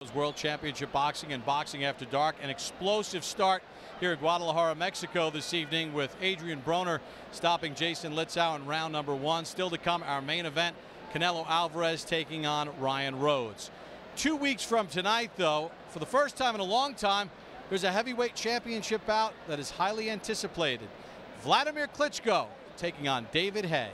HBO's World Championship Boxing and Boxing After Dark. An explosive start here at Guadalajara, Mexico this evening with Adrian Broner stopping Jason Litzau in round number 1. Still to come, our main event, Canelo Alvarez taking on Ryan Rhodes. 2 weeks from tonight, though, for the first time in a long time, there's a heavyweight championship bout that is highly anticipated. Vladimir Klitschko taking on David Haye.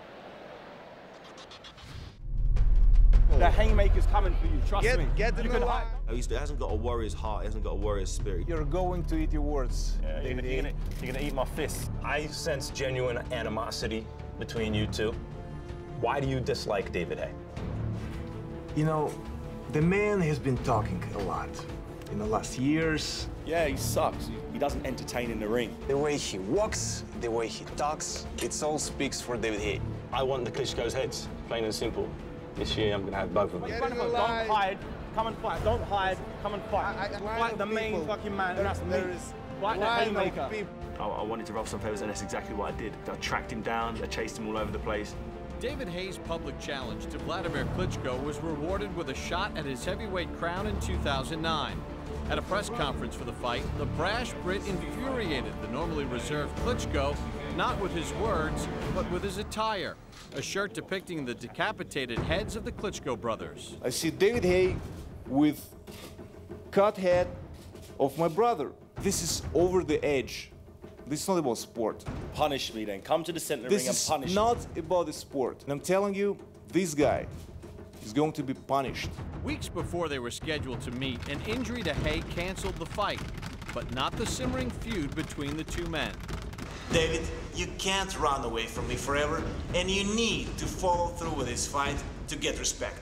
The Haymaker's coming for you, trust me. Get the line. He hasn't got a warrior's heart, he hasn't got a warrior's spirit. You're going to eat your words. Yeah, you're gonna eat my fist. I sense genuine animosity between you two. Why do you dislike David Haye? You know, the man has been talking a lot in the last years. Yeah, he sucks. He doesn't entertain in the ring. The way he walks, the way he talks, it all speaks for David Haye. I want the Klitschko's heads, plain and simple. This year, I'm gonna have both of them. Don't hide, come and fight. Don't hide, come and fight. Fight the main fucking man, and that's me. Fight the Haymaker. I wanted to ruffle some feathers, and that's exactly what I did. I tracked him down, I chased him all over the place. David Haye's public challenge to Vladimir Klitschko was rewarded with a shot at his heavyweight crown in 2009. At a press conference for the fight, the brash Brit infuriated the normally reserved Klitschko, not with his words, but with his attire. A shirt depicting the decapitated heads of the Klitschko brothers. I see David Haye with cut head of my brother. This is over the edge. This is not about sport. Punish me then. Come to the center of the ring and punish me. This is not about the sport. And I'm telling you, this guy is going to be punished. Weeks before they were scheduled to meet, an injury to Haye canceled the fight, but not the simmering feud between the two men. David, you can't run away from me forever, and you need to follow through with this fight to get respect.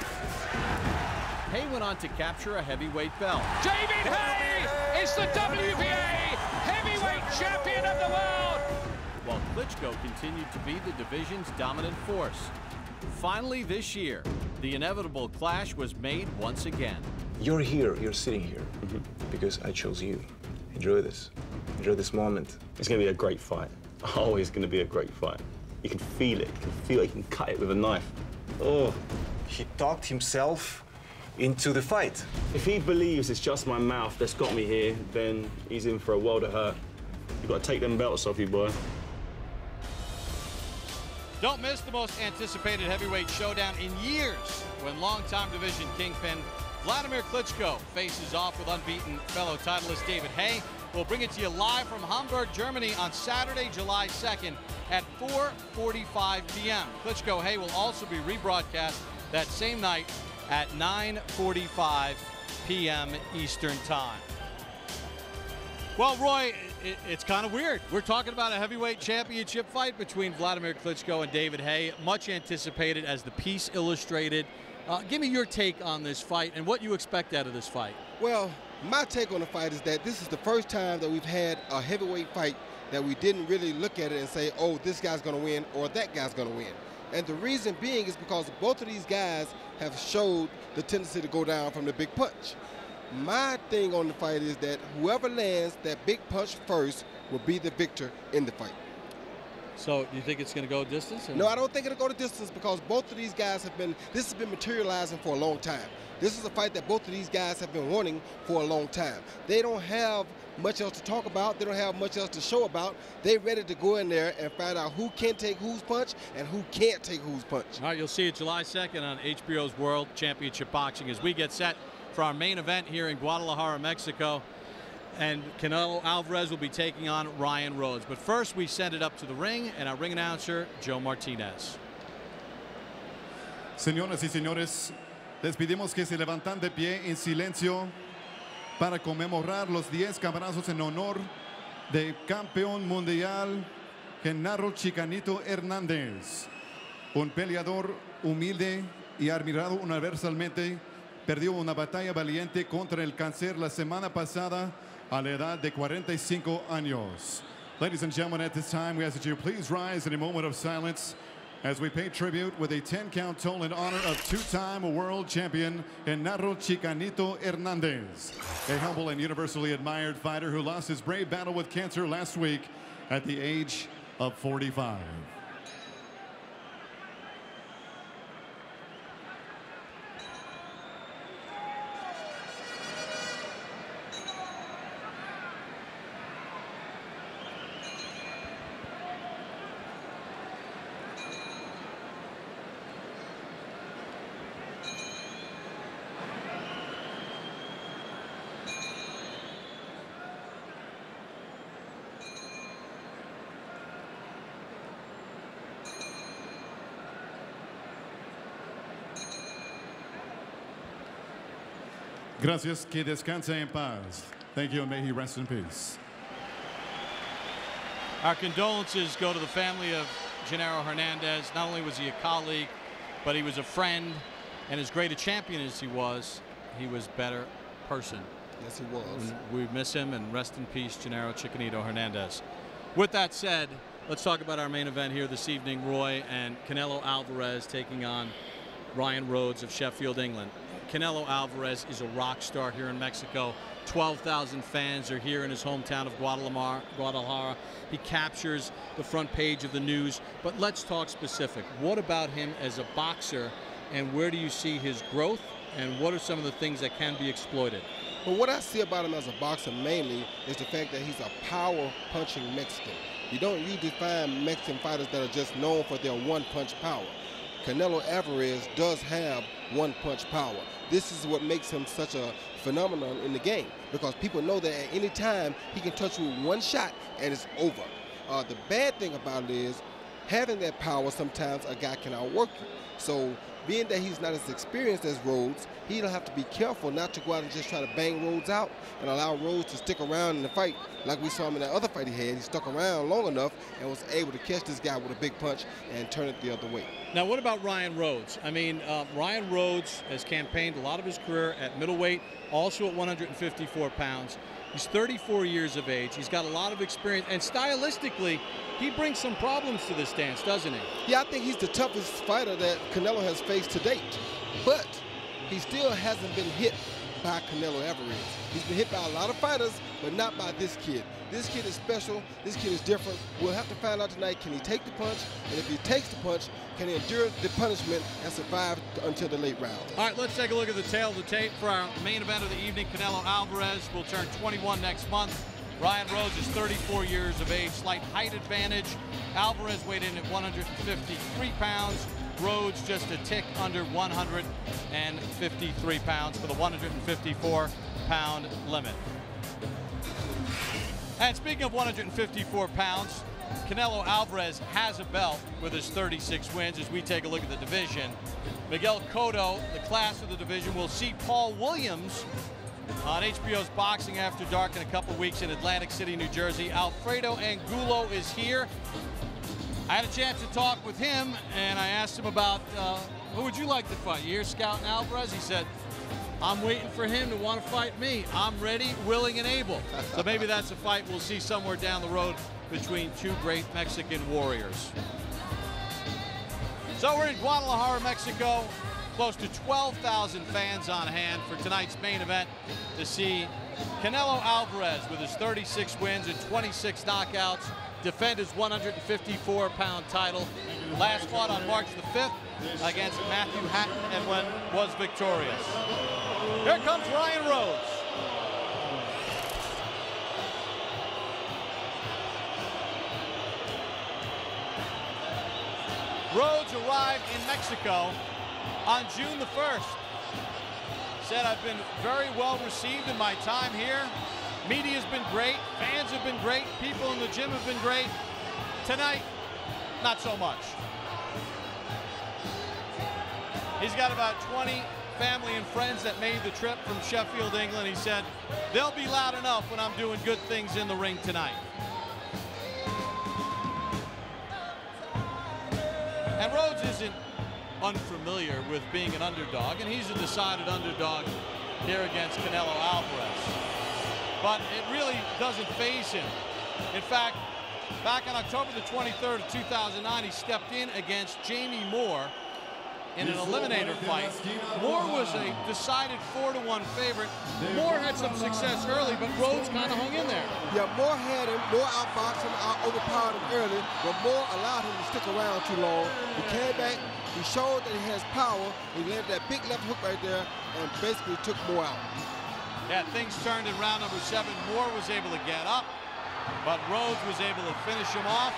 Haye went on to capture a heavyweight belt. David Haye is the WBA heavyweight champion of the world! While Klitschko continued to be the division's dominant force. Finally this year, the inevitable clash was made once again. You're here, you're sitting here, because I chose you. Enjoy this. Enjoy this moment. It's gonna be a great fight. Always gonna be a great fight. You can feel it. You can feel it. You can cut it with a knife. Oh. He talked himself into the fight. If he believes it's just my mouth that's got me here, then he's in for a world of hurt. You've got to take them belts off you, boy. Don't miss the most anticipated heavyweight showdown in years when longtime division kingpin Vladimir Klitschko faces off with unbeaten fellow titleist David Haye. We'll bring it to you live from Hamburg, Germany on Saturday, July 2nd at 4:45 p.m. Klitschko Haye will also be rebroadcast that same night at 9:45 p.m. Eastern Time. Well, Roy, it's kind of weird. We're talking about a heavyweight championship fight between Vladimir Klitschko and David Haye, much anticipated as the piece illustrated. Give me your take on this fight and what you expect out of this fight. Well, my take on the fight is that this is the first time that we've had a heavyweight fight that we didn't really look at it and say, oh, this guy's going to win or that guy's going to win. And the reason being is because both of these guys have showed the tendency to go down from the big punch. My thing on the fight is that whoever lands that big punch first will be the victor in the fight. So, do you think it's going to go distance? Or? No, I don't think it'll go to distance because both of these guys this has been materializing for a long time. This is a fight that both of these guys have been wanting for a long time. They don't have much else to talk about. They don't have much else to show about. They're ready to go in there and find out who can take whose punch and who can't take whose punch. All right, you'll see it July 2nd on HBO's World Championship Boxing as we get set for our main event here in Guadalajara, Mexico. And Canelo Alvarez will be taking on Ryan Rhodes. But first, we send it up to the ring, and our ring announcer, Joe Martinez. Señoras y señores, les pedimos que se levantan de pie en silencio para conmemorar los 10 cabalazos en honor del campeón mundial Genaro Chicanito Hernández, un peleador humilde y admirado universalmente. Perdió una batalla valiente contra el cáncer la semana pasada a la edad de 45 años. Ladies and gentlemen, at this time, we ask that you please rise in a moment of silence as we pay tribute with a 10-count toll in honor of two-time world champion Genaro Chicanito Hernández, a humble and universally admired fighter who lost his brave battle with cancer last week at the age of 45. Gracias, que descanse en paz. Thank you, and may he rest in peace. Our condolences go to the family of Genaro Hernandez. Not only was he a colleague, but he was a friend, and as great a champion as he was a better person. Yes, he was. And we miss him, and rest in peace, Genaro Chiquinito Hernandez. With that said, let's talk about our main event here this evening, Roy, and Canelo Alvarez taking on Ryan Rhodes of Sheffield, England. Canelo Alvarez is a rock star here in Mexico. 12,000 fans are here in his hometown of Guadalajara. He captures the front page of the news. But let's talk specific. What about him as a boxer, and where do you see his growth, and what are some of the things that can be exploited? Well, what I see about him as a boxer mainly is the fact that he's a power-punching Mexican. You don't usually find Mexican fighters that are just known for their one-punch power. Canelo Alvarez does have one-punch power. This is what makes him such a phenomenon in the game, because people know that at any time he can touch you with one shot and it's over. The bad thing about it is having that power, sometimes a guy can outwork you. So being that he's not as experienced as Rhodes, he'll have to be careful not to go out and just try to bang Rhodes out and allow Rhodes to stick around in the fight like we saw him in that other fight he had. He stuck around long enough and was able to catch this guy with a big punch and turn it the other way. Now, what about Ryan Rhodes? I mean, Ryan Rhodes has campaigned a lot of his career at middleweight, also at 154 pounds. He's 34 years of age. He's got a lot of experience, and stylistically, he brings some problems to this dance, doesn't he? Yeah, I think he's the toughest fighter that Canelo has faced to date, but he still hasn't been hit by Canelo Alvarez. He's been hit by a lot of fighters, but not by this kid. This kid is special. This kid is different. We'll have to find out tonight, can he take the punch? And if he takes the punch, can he endure the punishment and survive until the late round? All right, let's take a look at the tail of the tape for our main event of the evening. Canelo Alvarez will turn 21 next month. Ryan Rhodes is 34 years of age, slight height advantage. Alvarez weighed in at 153 pounds. Rhodes just a tick under 153 pounds for the 154-pound limit. And speaking of 154 pounds, Canelo Alvarez has a belt with his 36 wins. As we take a look at the division, Miguel Cotto, the class of the division, will see Paul Williams on HBO's Boxing After Dark in a couple weeks in Atlantic City, New Jersey. Alfredo Angulo is here. I had a chance to talk with him, and I asked him about who would you like to fight? You hear scouting Alvarez? He said, I'm waiting for him to want to fight me. I'm ready, willing, and able. So maybe that's a fight we'll see somewhere down the road between two great Mexican warriors. So we're in Guadalajara, Mexico. Close to 12,000 fans on hand for tonight's main event to see Canelo Alvarez with his 36 wins and 26 knockouts defend his 154-pound title. Last fought on March the 5th against Matthew Hatton and was victorious. Here comes Ryan Rhodes. Rhodes arrived in Mexico on June the 1st. Said, I've been very well received in my time here. Media's been great, fans have been great, people in the gym have been great. Tonight, not so much. He's got about 20 family and friends that made the trip from Sheffield, England. He said, they'll be loud enough when I'm doing good things in the ring tonight. And Rhodes isn't unfamiliar with being an underdog, and he's a decided underdog here against Canelo Alvarez. But it really doesn't faze him. In fact, back on October the 23rd of 2009, he stepped in against Jamie Moore in an eliminator fight. Moore was a decided 4-1 favorite. Moore had some success early, but Rhodes kind of hung in there. Yeah, Moore had him. Moore outboxed him, overpowered him early, but Moore allowed him to stick around too long. He came back, he showed that he has power. He landed that big left hook right there and basically took Moore out. Yeah, things turned in round number 7. Moore was able to get up, but Rhodes was able to finish him off.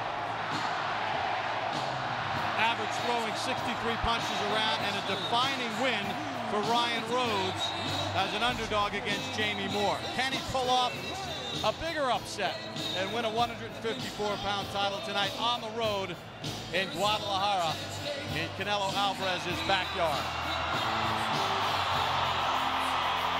Average throwing 63 punches around, and a defining win for Ryan Rhodes as an underdog against Jamie Moore. Can he pull off a bigger upset and win a 154-pound title tonight on the road in Guadalajara in Canelo Alvarez's backyard?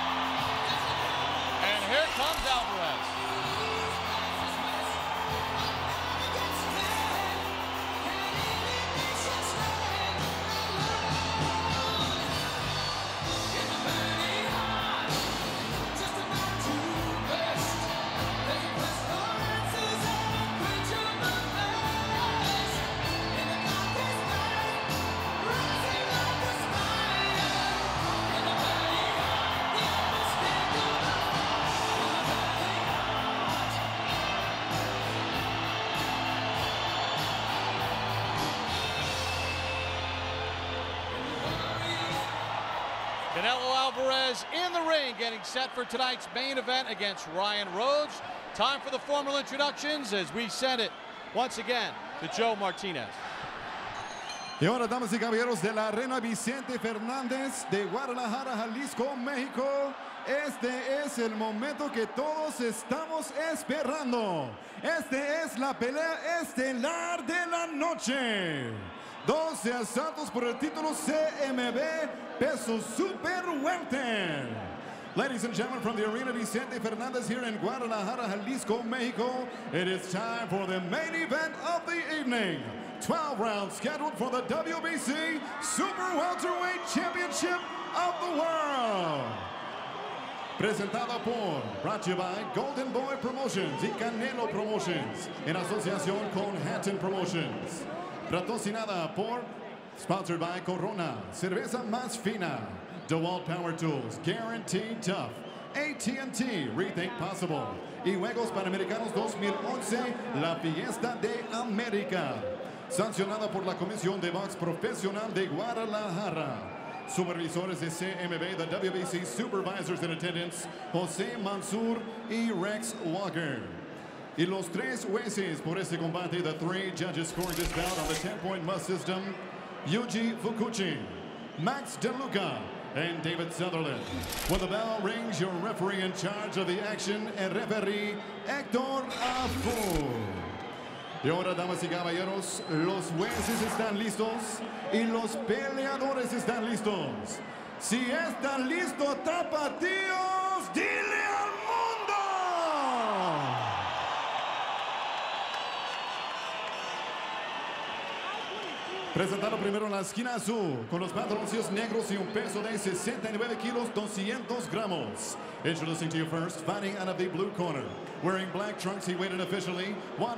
Canelo Alvarez in the ring, getting set for tonight's main event against Ryan Rhodes. Time for the formal introductions as we send it once again to Joe Martinez. Y ahora, damas y caballeros, de la Arena Vicente Fernández de Guadalajara, Jalisco, México, este es el momento que todos estamos esperando. Este es la pelea estelar de la noche. 12 asaltos por el título CMB Peso Super Welter. Ladies and gentlemen, from the Arena Vicente Fernández here in Guadalajara, Jalisco, Mexico, it is time for the main event of the evening. 12 rounds scheduled for the WBC Super Welterweight Championship of the World. Presentada por, brought to you by Golden Boy Promotions y Canelo Promotions, en asociación con Hatton Promotions. Patrocinada por, sponsored by Corona, Cerveza Más Fina, DeWalt Power Tools, Guaranteed Tough, AT&T, Rethink Possible, y Juegos Panamericanos 2011, la Fiesta de América. Sancionada por la Comisión de Box Profesional de Guadalajara. Supervisores de CMB, the WBC Supervisors in Attendance, José Mansur y Rex Walker. Y los tres jueces por este combate, the three judges scoring this bout on the 10-point must system, Yuji Fukuchi, Max DeLuca, and David Sutherland. When the bell rings, your referee in charge of the action, el referee Héctor Afu. Y ahora, damas y caballeros, los jueces están listos y los peleadores están listos. Si están listos, tapatíos, dile al mundo. Presentado primero en la esquina azul, con los pantaloncillos negros y un peso de 69 kilos, 200 gramos. Introducing to you first, fighting out of the blue corner. Wearing black trunks, he weighed in officially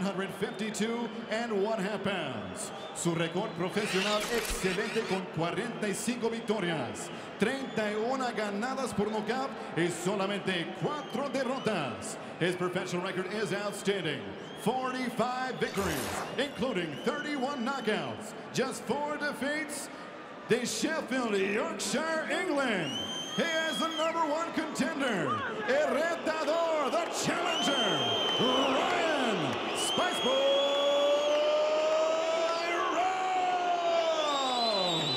152.5 pounds. Su récord profesional excelente con 45 victorias, 31 ganadas por nocaut y solamente 4 derrotas. His professional record is outstanding. 45 victories, including 31 knockouts, just 4 defeats. De Sheffield, Yorkshire, England. He is the #1 contender, el retador, the challenger, Ryan Spiceboy Rhodes.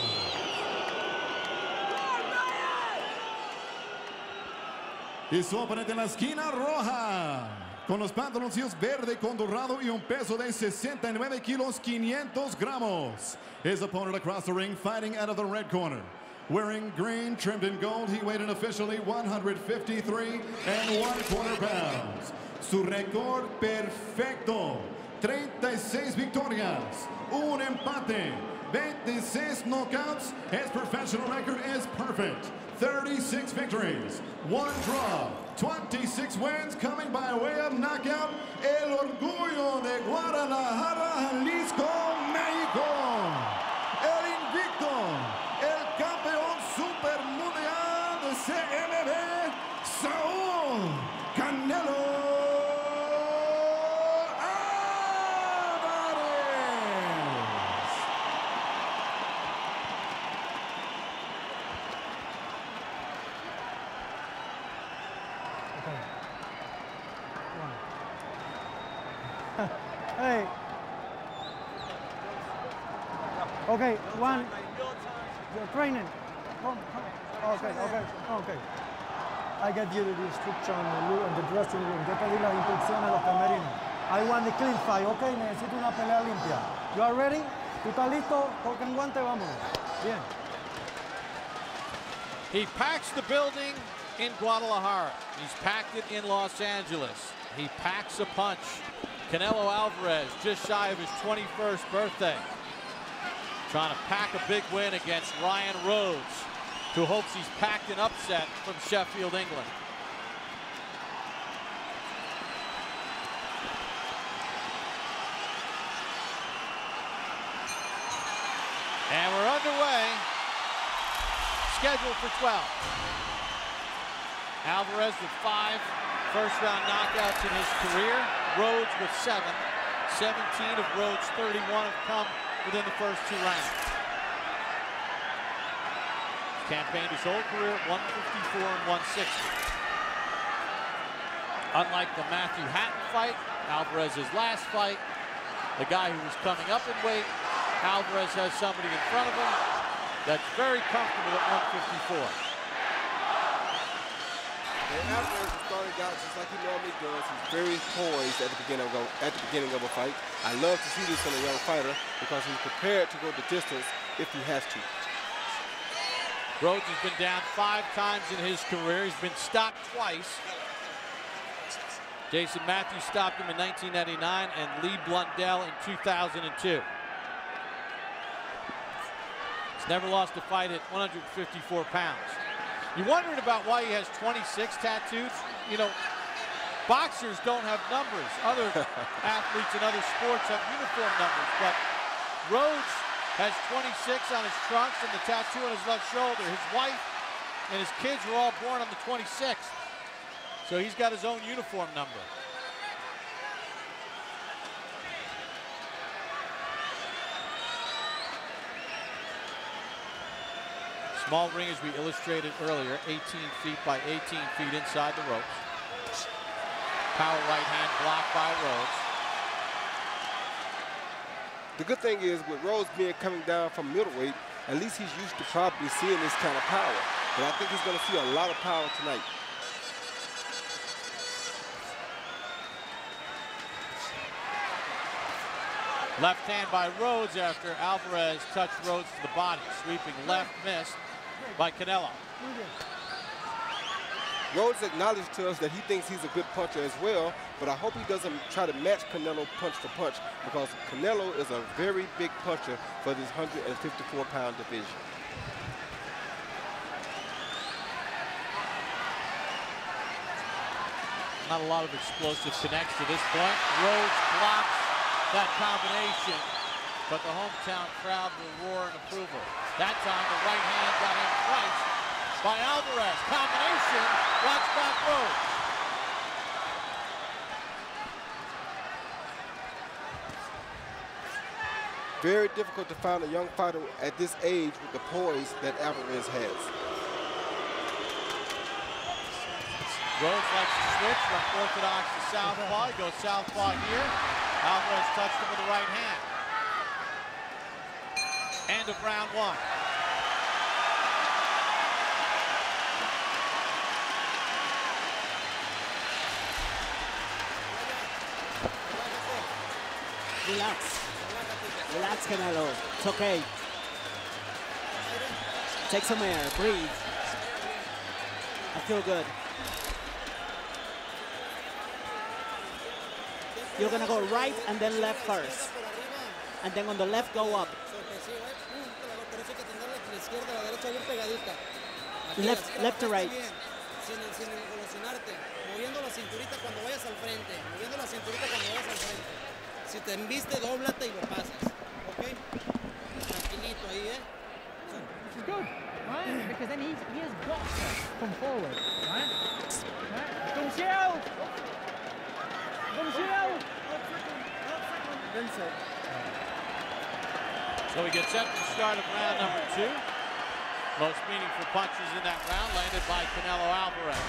Y su oponente en la esquina roja, con los pantaloncillos verde con dorado y un peso de 69 kilos, 500 gramos. His opponent across the ring, fighting out of the red corner. Wearing green, trimmed in gold, he weighed in officially 153.25 pounds. Su récord perfecto, 36 victorias, un empate, 26 knockouts. His professional record is perfect, 36 victories, 1 draw, 26 wins, coming by way of knockout. El orgullo de Guadalajara, Jalisco, México. El invicto, el campeón super mundial de CMB, Saúl Canelo Álvarez. Hey. Okay, one. Your training. Come. Okay. I get you the instruction and the dressing room. Yo pedí las instrucciones a los camerinos. I want the clean fight, okay? Necesito una pelea limpia. You are ready? ¿Tú estás listo? Toca en guante, vámonos. Bien. He packs the building in Guadalajara. He's packed it in Los Angeles. He packs a punch. Canelo Alvarez, just shy of his 21st birthday. Trying to pack a big win against Ryan Rhodes, who hopes he's packed an upset from Sheffield, England. And we're underway. Scheduled for 12. Alvarez with 5 first-round knockouts in his career. Rhodes with 7. 17 of Rhodes' 31 have come within the first 2 rounds. campaigned his whole career at 154 and 160. Unlike the Matthew Hatton fight, Alvarez's last fight, the guy who was coming up in weight, Alvarez has somebody in front of him that's very comfortable at 154. And Alvarez is starting out just like he normally does. He's very poised at the beginning of a fight. I love to see this in a young fighter because he's prepared to go the distance if he has to. Rhodes has been down 5 times in his career. He's been stopped twice. Jason Matthews stopped him in 1999 and Lee Blundell in 2002. He's never lost a fight at 154 pounds. You're wondering about why he has 26 tattoos? You know, boxers don't have numbers. Other athletes in other sports have uniform numbers, but Rhodes has 26 on his trunks and the tattoo on his left shoulder. His wife and his kids were all born on the 26th. So he's got his own uniform number. Small ring, as we illustrated earlier, 18 feet by 18 feet inside the ropes. Power right hand blocked by Rhodes. The good thing is with Rhodes coming down from middleweight, at least he's used to probably seeing this kind of power. But I think he's going to see a lot of power tonight. Left hand by Rhodes after Alvarez touched Rhodes to the body. Sweeping left, missed by Canelo. Rhodes acknowledged to us that he thinks he's a good puncher as well, but I hope he doesn't try to match Canelo punch for punch because Canelo is a very big puncher for this 154-pound division. Not a lot of explosive connects to this point. Rhodes blocks that combination, but the hometown crowd will roar in approval. That time the right hand got in twice by Alvarez. Combination, watch back Rhodes. Very difficult to find a young fighter at this age with the poise that Alvarez has. Rhodes likes to switch from orthodox to southpaw. He goes southpaw here. Alvarez touched him with the right hand. End of round 1. Relax. Relax, Canelo. It's okay. Take some air. Breathe. I feel good. You're going to go right and then left first. And then on the left, go up. Left to right. Si te embiste, dóblate y lo pasas. ¿Ok? Tranquilito ahí, ¿eh? Which is good, right? Because then he has got to come forward, right? Come shield! Come shield! Vincent. So we get set for the start of round number 2. Most meaningful punches in that round landed by Canelo Alvarez.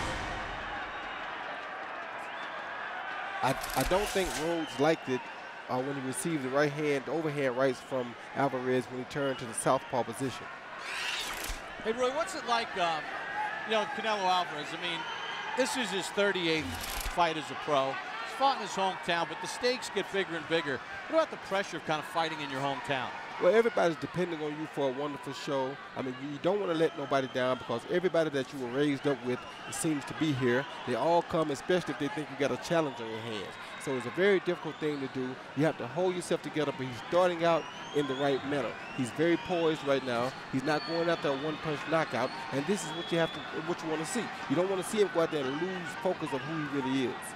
I don't think Rhodes liked it when he received the right hand, overhand rights from Alvarez when he turned to the southpaw position. Hey, Roy, what's it like, you know, Canelo Alvarez? I mean, this is his 38th fight as a pro. He's fought in his hometown, but the stakes get bigger and bigger. What about the pressure of kind of fighting in your hometown? Well, everybody's depending on you for a wonderful show. I mean, you don't want to let nobody down because everybody that you were raised up with seems to be here. They all come, especially if they think you got a challenge on your hands. So it's a very difficult thing to do. You have to hold yourself together, but he's starting out in the right manner. He's very poised right now. He's not going after a one-punch knockout, and this is what you want to see. You don't want to see him go out there and lose focus of who he really is.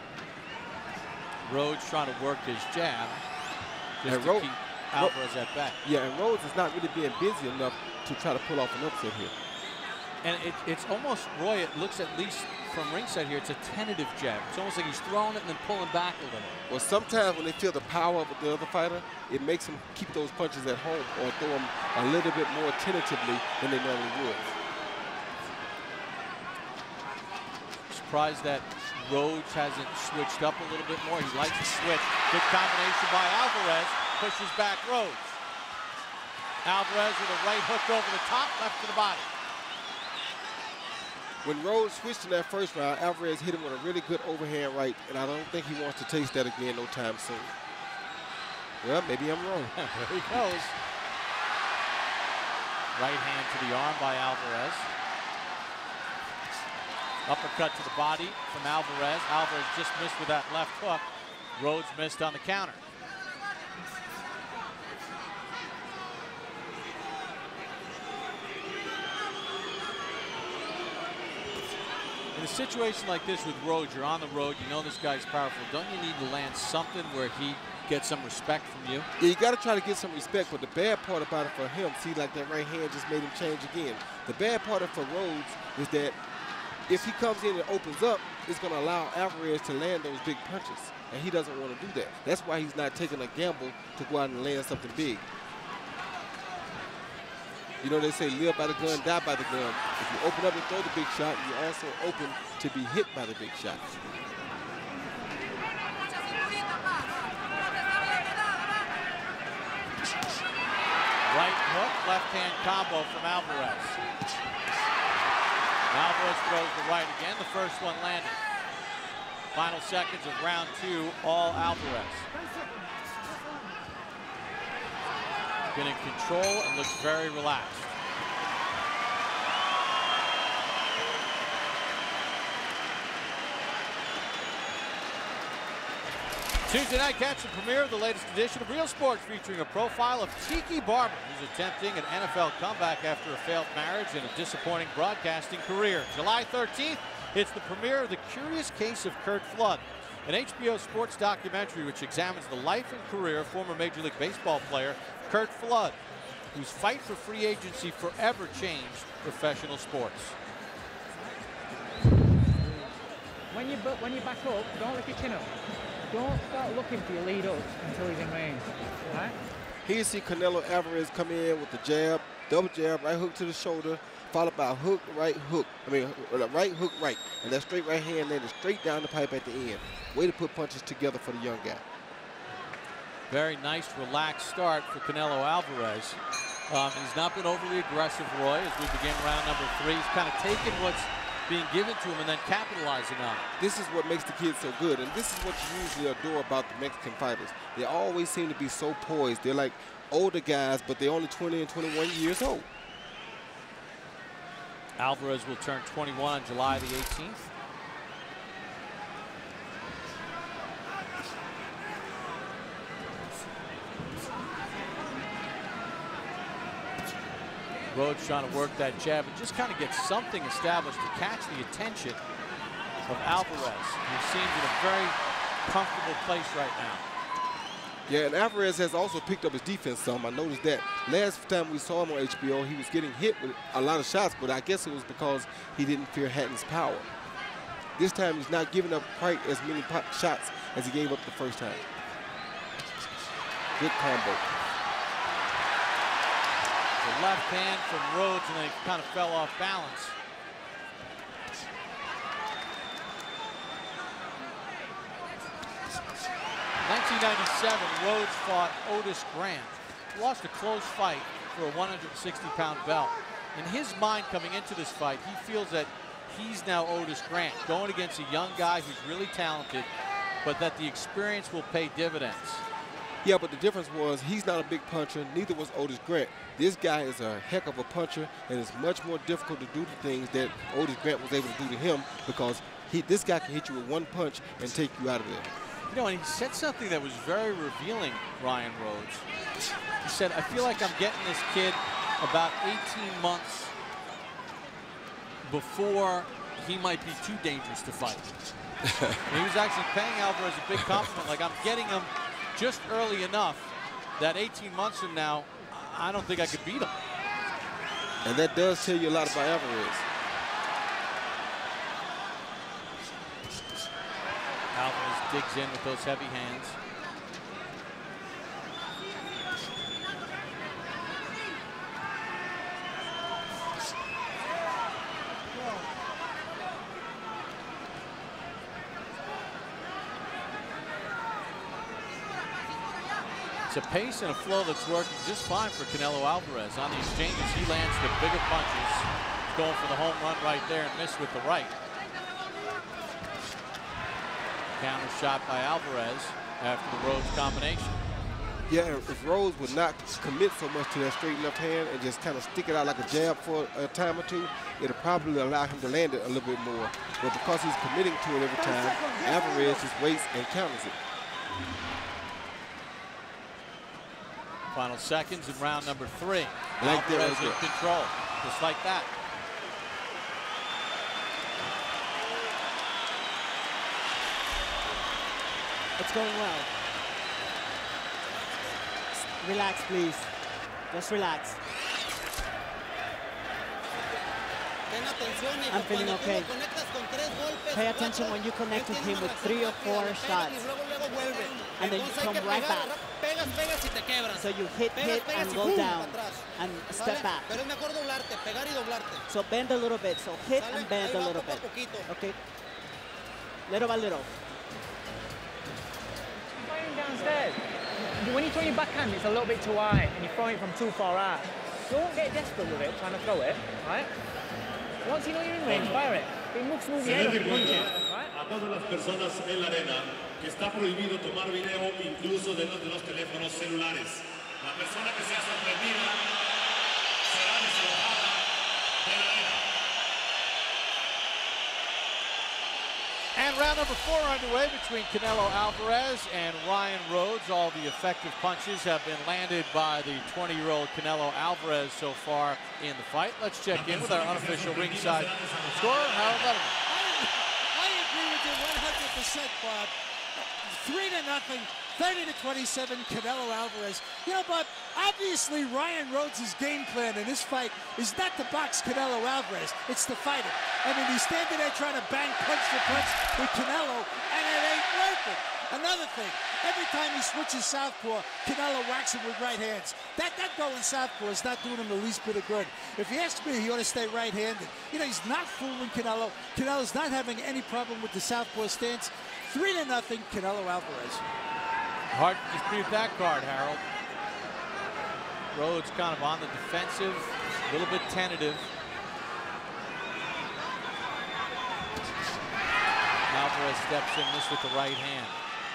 Rhodes trying to work his jab just to keep Alvarez at back. Yeah, and Rhodes is not really being busy enough to try to pull off an upset here. And it's almost, Roy, it looks at least from ringside here, it's a tentative jab. It's almost like he's throwing it and then pulling back a little. Well, sometimes when they feel the power of the other fighter, it makes them keep those punches at home or throw them a little bit more tentatively than they normally would. Surprised that Rhodes hasn't switched up a little bit more. He likes to switch. Good combination by Alvarez. Pushes back Rhodes. Alvarez with a right hook over the top, left to the body. When Rhodes switched in that first round, Alvarez hit him with a really good overhand right, and I don't think he wants to taste that again no time soon. Well, maybe I'm wrong. There he goes. Right hand to the arm by Alvarez. Uppercut to the body from Alvarez. Alvarez just missed with that left hook. Rhodes missed on the counter. In a situation like this with Rhodes, you're on the road, you know this guy's powerful. Don't you need to land something where he gets some respect from you? Yeah, you got to try to get some respect, but the bad part about it for him, see, like that right hand just made him change again. The bad part of it for Rhodes is that if he comes in and opens up, it's going to allow Alvarez to land those big punches, and he doesn't want to do that. That's why he's not taking a gamble to go out and land something big. You know, they say live by the gun, die by the gun. If you open up and throw the big shot, you're also open to be hit by the big shot. Right hook, left hand combo from Alvarez. Alvarez throws the right again. The first one landed. Final seconds of round 2, all Alvarez. Been in control and looks very relaxed. Tuesday night, catch the premiere of the latest edition of Real Sports, featuring a profile of Tiki Barber, who's attempting an NFL comeback after a failed marriage and a disappointing broadcasting career. July 13th, it's the premiere of The Curious Case of Curt Flood, an HBO sports documentary which examines the life and career of former Major League Baseball player Curt Flood, whose fight for free agency forever changed professional sports. When you back up, don't lift your chin up. Don't start looking for your lead up until he's in range, right? Here you see Canelo Alvarez come in with the jab, double jab, right hook to the shoulder, followed by a hook, right hook. Right hook, right. And that straight right hand landed straight down the pipe at the end. Way to put punches together for the young guy. Very nice, relaxed start for Canelo Alvarez. He's not been overly aggressive, Roy, as we begin round number 3. He's kind of taken what's being given to him and then capitalizing on it. This is what makes the kids so good, and this is what you usually adore about the Mexican fighters. They always seem to be so poised. They're like older guys, but they're only 20 and 21 years old. Alvarez will turn 21 on July the 18th. Rhodes trying to work that jab and just kind of get something established to catch the attention of Alvarez, who seems in a very comfortable place right now. Yeah, and Alvarez has also picked up his defense some. I noticed that last time we saw him on HBO, he was getting hit with a lot of shots, but I guess it was because he didn't fear Hatton's power. This time he's not giving up quite as many shots as he gave up the first time. Good combo. The left hand from Rhodes, and then he kind of fell off balance. In 1997, Rhodes fought Otis Grant. He lost a close fight for a 160-pound belt. In his mind coming into this fight, he feels that he's now Otis Grant, going against a young guy who's really talented, but that the experience will pay dividends. Yeah, but the difference was he's not a big puncher, neither was Otis Grant. This guy is a heck of a puncher, and it's much more difficult to do the things that Otis Grant was able to do to him, because this guy can hit you with one punch and take you out of there. You know, and he said something that was very revealing, Ryan Rhodes. He said, I feel like I'm getting this kid about 18 months before he might be too dangerous to fight. He was actually paying Alvarez a big compliment, like I'm getting him just early enough that 18 months from now, I don't think I could beat him. And that does tell you a lot about Alvarez. digs in with those heavy hands. It's a pace and a flow that's working just fine for Canelo Alvarez. On the exchanges, he lands the bigger punches. He's going for the home run right there and missed with the right. Counter shot by Alvarez after the Rhodes combination. Yeah, if Rhodes would not commit so much to that straight left hand and just kind of stick it out like a jab for a time or two, it'll probably allow him to land it a little bit more. But because he's committing to it every time, Alvarez just waits and counters it. Final seconds in round number 3. Like Alvarez in control, just like that. It's going well. Relax, please. Just relax. I'm feeling okay. Pay attention when you connect with him with 3 or 4 shots. And then you come right back. So you hit, and go down, and step back. So bend a little bit. So hit and bend a little bit. Okay? Little by little. Downstairs. When you throw your backhand, it's a little bit too high, and you're throwing it from too far out. Don't get desperate with it, trying to throw it, right? Once you know you're in range, fire it. It looks moving head and punch it, right? A todas las personas en la arena que está prohibido tomar video incluso de los teléfonos celulares. La persona que sea sorprendida será desalojada de la arena. And round number 4 underway between Canelo Alvarez and Ryan Rhodes. All the effective punches have been landed by the 20-year-old Canelo Alvarez so far in the fight. Let's check in with our unofficial ringside scorer, Harold Letterman. I agree with you 100%, Bob. 3-0, 30-27, Canelo Alvarez. You know, Bob, obviously Ryan Rhodes' game plan in this fight is not to box Canelo Alvarez. It's to fight him. I mean, he's standing there trying to bang punch for punch with Canelo, and it ain't working. Another thing, every time he switches southpaw, Canelo whacks him with right hands. That going southpaw is not doing him the least bit of good. If you ask me, he ought to stay right-handed. You know, he's not fooling Canelo. Canelo's not having any problem with the southpaw stance. 3-0, Canelo Alvarez. Hard to dispute that card, Harold. Rhodes kind of on the defensive, a little bit tentative. Alvarez steps in, this with the right hand.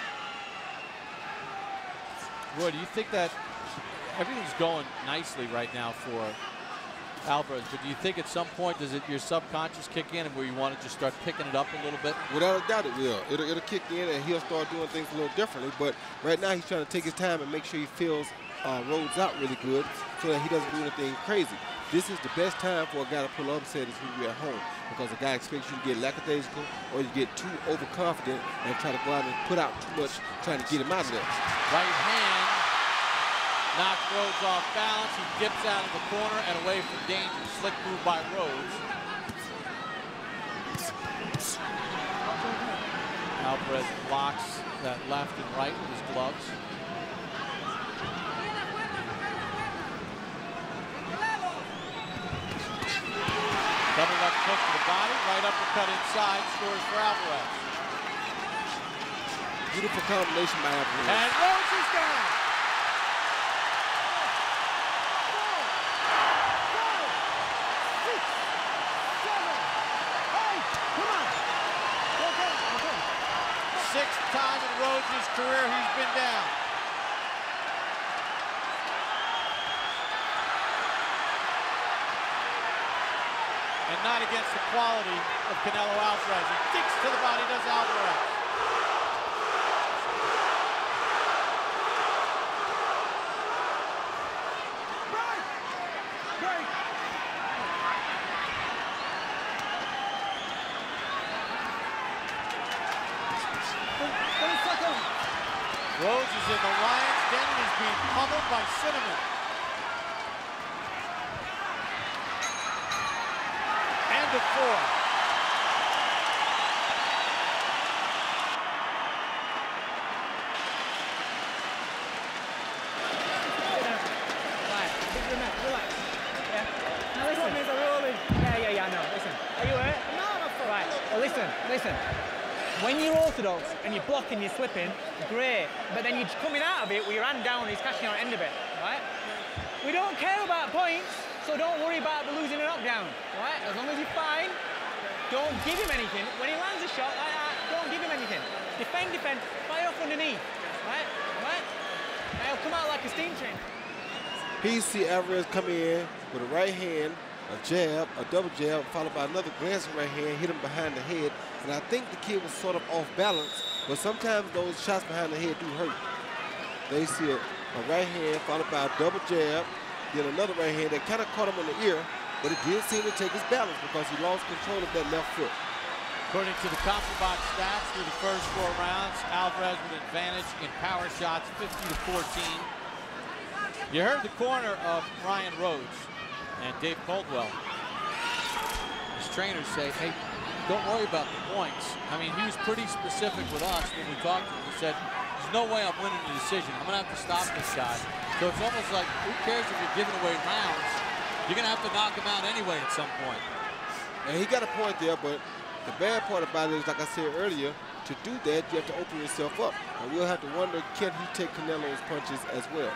Roy, do you think that everything's going nicely right now for Alvarez, but do you think at some point does your subconscious kick in and where you want to just start picking it up a little bit? Without a doubt it will. It'll kick in and he'll start doing things a little differently, but right now he's trying to take his time and make sure he feels Rhodes out really good so that he doesn't do anything crazy. This is the best time for a guy to pull an upset is when you're at home, because a guy expects you to get lackadaisical or you get too overconfident and try to go out and put out too much trying to get him out of there. Right hand knocks Rhodes off balance. He dips out of the corner and away from danger. Slick move by Rhodes. Alvarez blocks that left and right with his gloves. Double left hook to the body, right uppercut inside, scores for Alvarez. Beautiful combination by Alvarez. And Rhodes is down. Sixth time in Rhodes' career he's been down. And not against the quality of Canelo Alvarez. He kicks to the body, does Alvarez. Rhodes is in the lion's den and is being pummeled by Cinnamon. And a 4. listen. When you're orthodox and you're blocking, you're slipping, great. But then you're coming out of it with your hand down and he's catching on the end of it, right? We don't care about points, so don't worry about the losing a knockdown, right? As long as you're fine, don't give him anything. When he lands a shot like that, don't give him anything. Defend, fire off underneath, right? Right? And he'll come out like a steam train. He see Alvarez come in with a right hand, a jab, a double jab, followed by another glancing right hand, hit him behind the head. And I think the kid was sort of off balance, but sometimes those shots behind the head do hurt. They see a right hand followed by a double jab, then another right hand that kind of caught him in the ear, but it did seem to take his balance because he lost control of that left foot. According to the CompuBox stats through the first 4 rounds, Alvarez with an advantage in power shots, 50-14. You heard the corner of Ryan Rhodes and Dave Caldwell. His trainers say, hey, don't worry about the points. I mean, he was pretty specific with us when we talked to him. He said, there's no way I'm winning the decision. I'm going to have to stop this guy. So it's almost like, who cares if you're giving away rounds? You're going to have to knock him out anyway at some point. And he got a point there, but the bad part about it is, like I said earlier, to do that, you have to open yourself up. And we'll have to wonder, can he take Canelo's punches as well?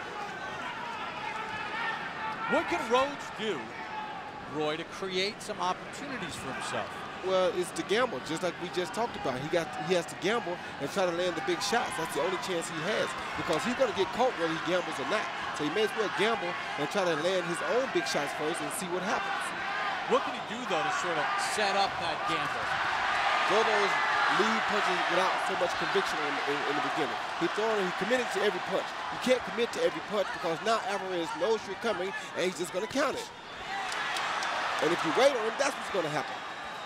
What can Rhodes do, Roy, to create some opportunities for himself? Well, it's to gamble, just like we just talked about. He has to gamble and try to land the big shots. That's the only chance he has, because he's going to get caught whether he gambles or not. So he may as well gamble and try to land his own big shots first and see what happens. What can he do, though, to sort of set up that gamble? Throw those lead punches without so much conviction in the beginning. He committed to every punch. You can't commit to every punch because now Alvarez knows you're coming and he's just going to count it. And if you wait on him, that's what's going to happen.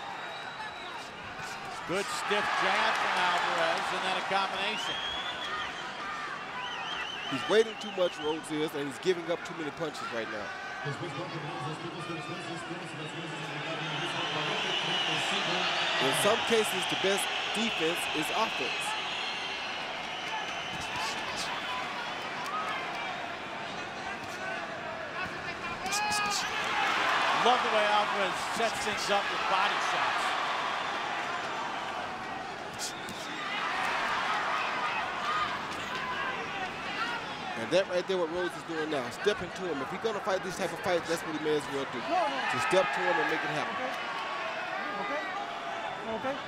Good stiff jab from Alvarez and then a combination. He's waiting too much, Rhodes is, and he's giving up too many punches right now. In some cases, the best defense is offense. Love the way Alvarez sets things up with body shots. And that right there, what Rhodes is doing now, stepping to him. If he's going to fight this type of fight, that's what he may as well do. To step to him and make it happen. Okay.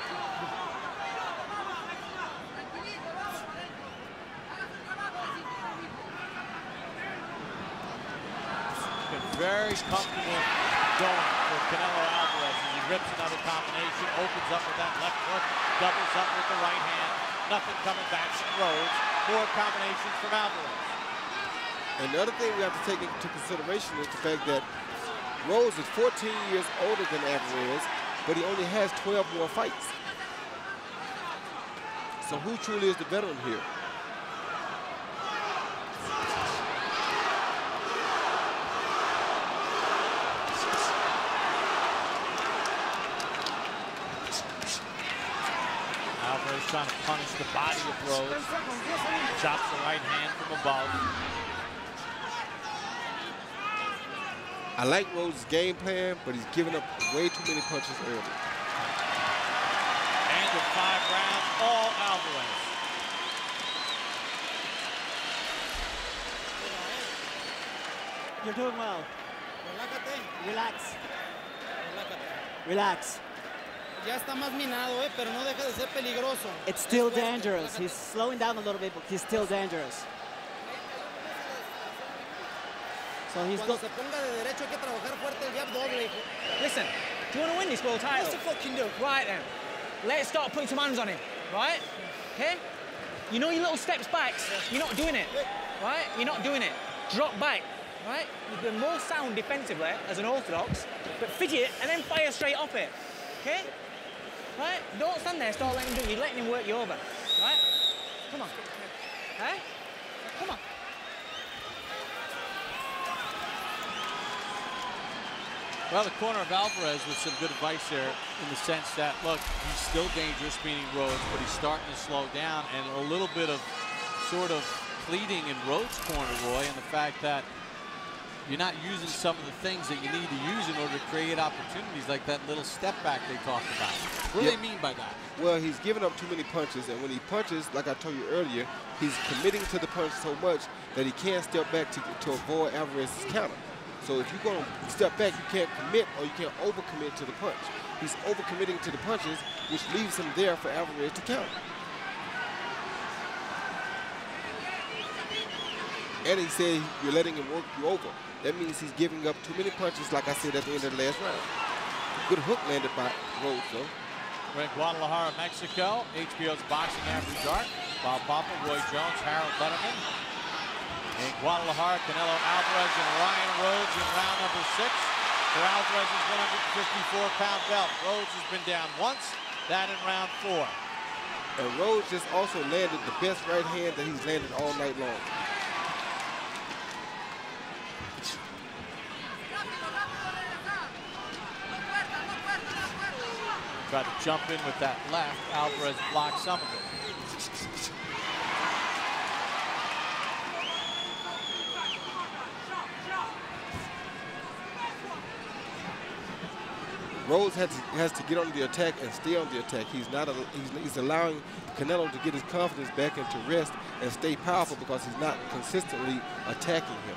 Been very comfortable going for Canelo Alvarez as he rips another combination, opens up with that left hook, doubles up with the right hand. Nothing coming back from Rhodes. More combinations from Alvarez. And the other thing we have to take into consideration is the fact that Rhodes is 14 years older than Alvarez, but he only has 12 more fights. So who truly is the veteran here? Alvarez trying to punish the body of Rhodes. Chops the right hand from above. I like Rhodes' game plan, but he's giving up way too many punches early. End of 5 rounds, all Alvarez. You're doing well. Relax. Relax. Ya está más minado, pero no deja de ser peligroso. It's still dangerous. He's slowing down a little bit, but he's still dangerous. So he's Cuando se ponga de derecho hay que trabajar fuerte el jab doble. Listen, do you want to win this world title? What's the fucking do? Right then, let's start putting some hands on him, right? Okay? You know your little steps backs, you're not doing it, right? You're not doing it. Drop back, right? You've been more sound defensively as an orthodox, but fidget and then fire straight off it, okay? Right? Don't stand there, start letting him do it. You're letting him work you over, right? Come on. Hey? Come on. Well, the corner of Alvarez with some good advice there in the sense that, look, he's still dangerous, meaning Rhodes, but he's starting to slow down, and a little bit of sort of pleading in Rhodes' corner, Roy, and the fact that you're not using some of the things that you need to use in order to create opportunities, like that little step back they talked about. What do they mean by that? Well, he's giving up too many punches, and when he punches, like I told you earlier, he's committing to the punch so much that he can't step back to avoid Alvarez's counter. So if you're going to step back, you can't commit or you can't overcommit to the punch. He's overcommitting to the punches, which leaves him there for Alvarez to counter. And he said you're letting him work you over. That means he's giving up too many punches, like I said at the end of the last round. Good hook landed by Rhodes, though. We're in Guadalajara, Mexico. HBO's Boxing After Dark. Bob Papa, Roy Jones, Harold Letterman. In Guadalajara, Canelo Alvarez and Ryan Rhodes in round number 6 for Alvarez's 154-pound belt. Rhodes has been down once, that in round 4. And Rhodes just also landed the best right hand that he's landed all night long. Tried to jump in with that left. Alvarez blocked some of it. Rhodes has to get on the attack and stay on the attack. He's allowing Canelo to get his confidence back and to rest and stay powerful because he's not consistently attacking him.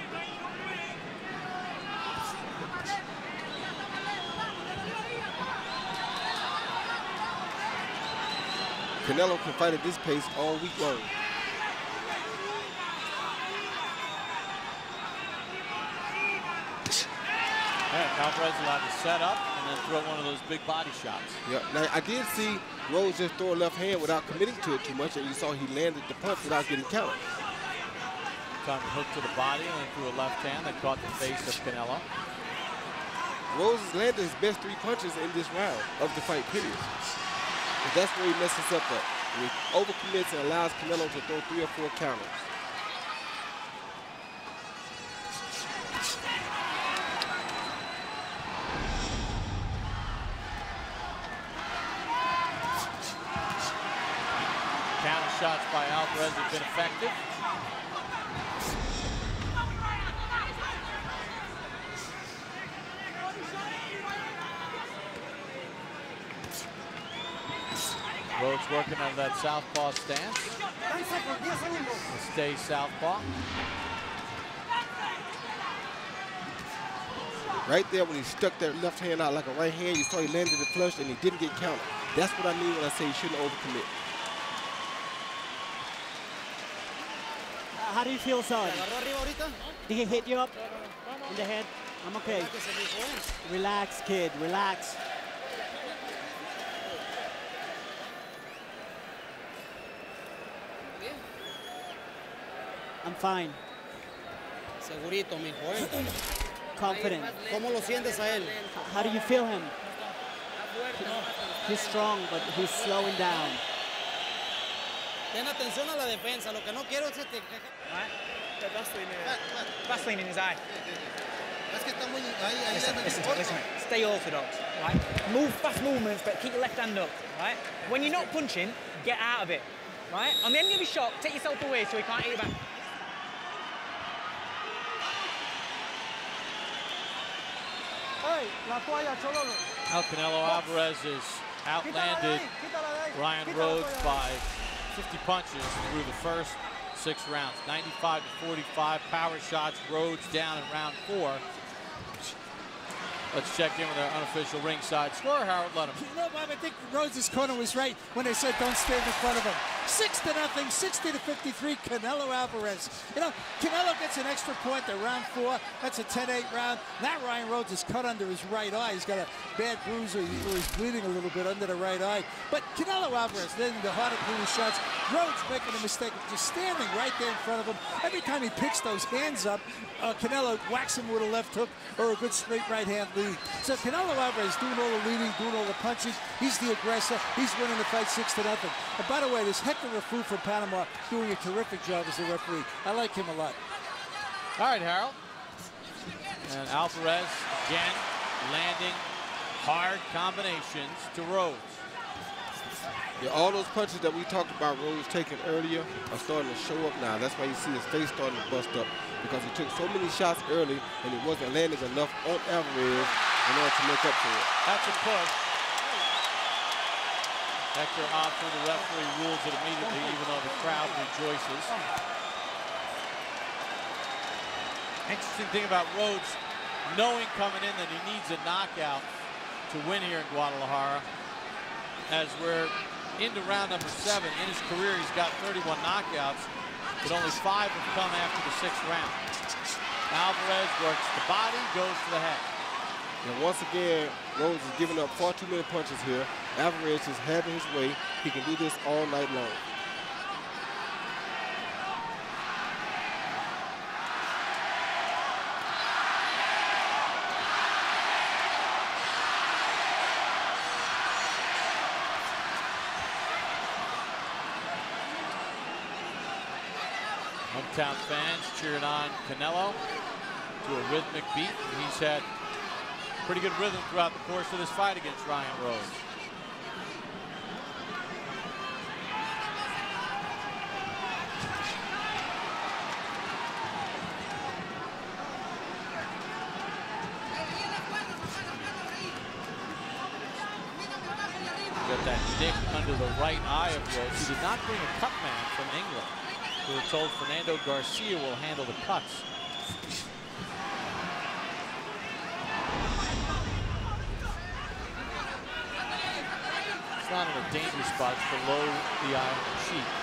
Canelo can fight at this pace all week long. Alvarez allowed to set up and then throw one of those big body shots. Yeah, now I did see Rhodes just throw a left hand without committing to it too much, and you saw he landed the punch without getting countered. Time to hook to the body and then threw a left hand that caught the face of Canelo. Rhodes has landed his best 3 punches in this round of the fight, period. But that's where he messes up at. He overcommits and allows Canelo to throw 3 or 4 counters. Counter shots by Alvarez have been effective. Rhodes working on that southpaw stance. Stay southpaw. Right there when he stuck that left hand out like a right hand, you saw he landed it flush and he didn't get countered. That's what I mean when I say you shouldn't overcommit. How do you feel, son? Did he hit you up in the head? I'm okay. Relax, kid, relax. I'm fine. Segurito, mijo, Confident. ¿Cómo lo sientes a él? How do you feel him? He's strong, but he's slowing down. Ten atención a la defensa. Lo que no quiero es que Vaseline in his eye. Es que está muy Listen, stay orthodox, right? Move fast movements, but keep your left hand up, right? When you're not punching, get out of it, right? On the end of your shot, take yourself away so he can't hit you back. Now Canelo Alvarez has outlanded Ryan Rhodes by 50 punches through the first 6 rounds. 95 to 45 power shots. Rhodes down in round 4. Let's check in with our unofficial ringside scorer, Harold Letterman. You know, Bob, I think Rhodes' corner was right when they said don't stand in front of him. 6-0, 60 to 53, Canelo Alvarez. You know, Canelo gets an extra point at round 4. That's a 10-8 round. Now Ryan Rhodes is cut under his right eye. He's got a bad bruise, or he's bleeding a little bit under the right eye. But Canelo Alvarez, then the harder bleeding shots. Rhodes making a mistake of just standing right there in front of him. Every time he picks those hands up, Canelo whacks him with a left hook or a good straight right hand lead. So Canelo Alvarez doing all the leading, doing all the punching. He's the aggressor. He's winning the fight 6-0. And by the way, this Hector Rafu from Panama doing a terrific job as a referee. I like him a lot. All right, Harold. And Alvarez again landing hard combinations to Rhodes. Yeah, all those punches that we talked about Rhodes taking earlier are starting to show up now. That's why you see his face starting to bust up. because he took so many shots early and he wasn't landing enough on Alvarez in order to make up for it. That's a push. Hector Opfer, the referee, rules it immediately, even though the crowd rejoices. Interesting thing about Rhodes, knowing coming in that he needs a knockout to win here in Guadalajara, as we're into round number 7. In his career, he's got 31 knockouts, but only 5 have come after the 6th round. Alvarez works the body, goes to the head. And once again, Rhodes is giving up far too many punches here. Alvarez is having his way. He can do this all night long. Hometown fans cheering on Canelo to a rhythmic beat. He's had pretty good rhythm throughout the course of this fight against Ryan Rhodes. Got that nick under the right eye of Rhodes. He did not bring a cut man from England. We were told Fernando Garcia will handle the cuts. It's not in a dangerous spot, it's below the eye of the cheek.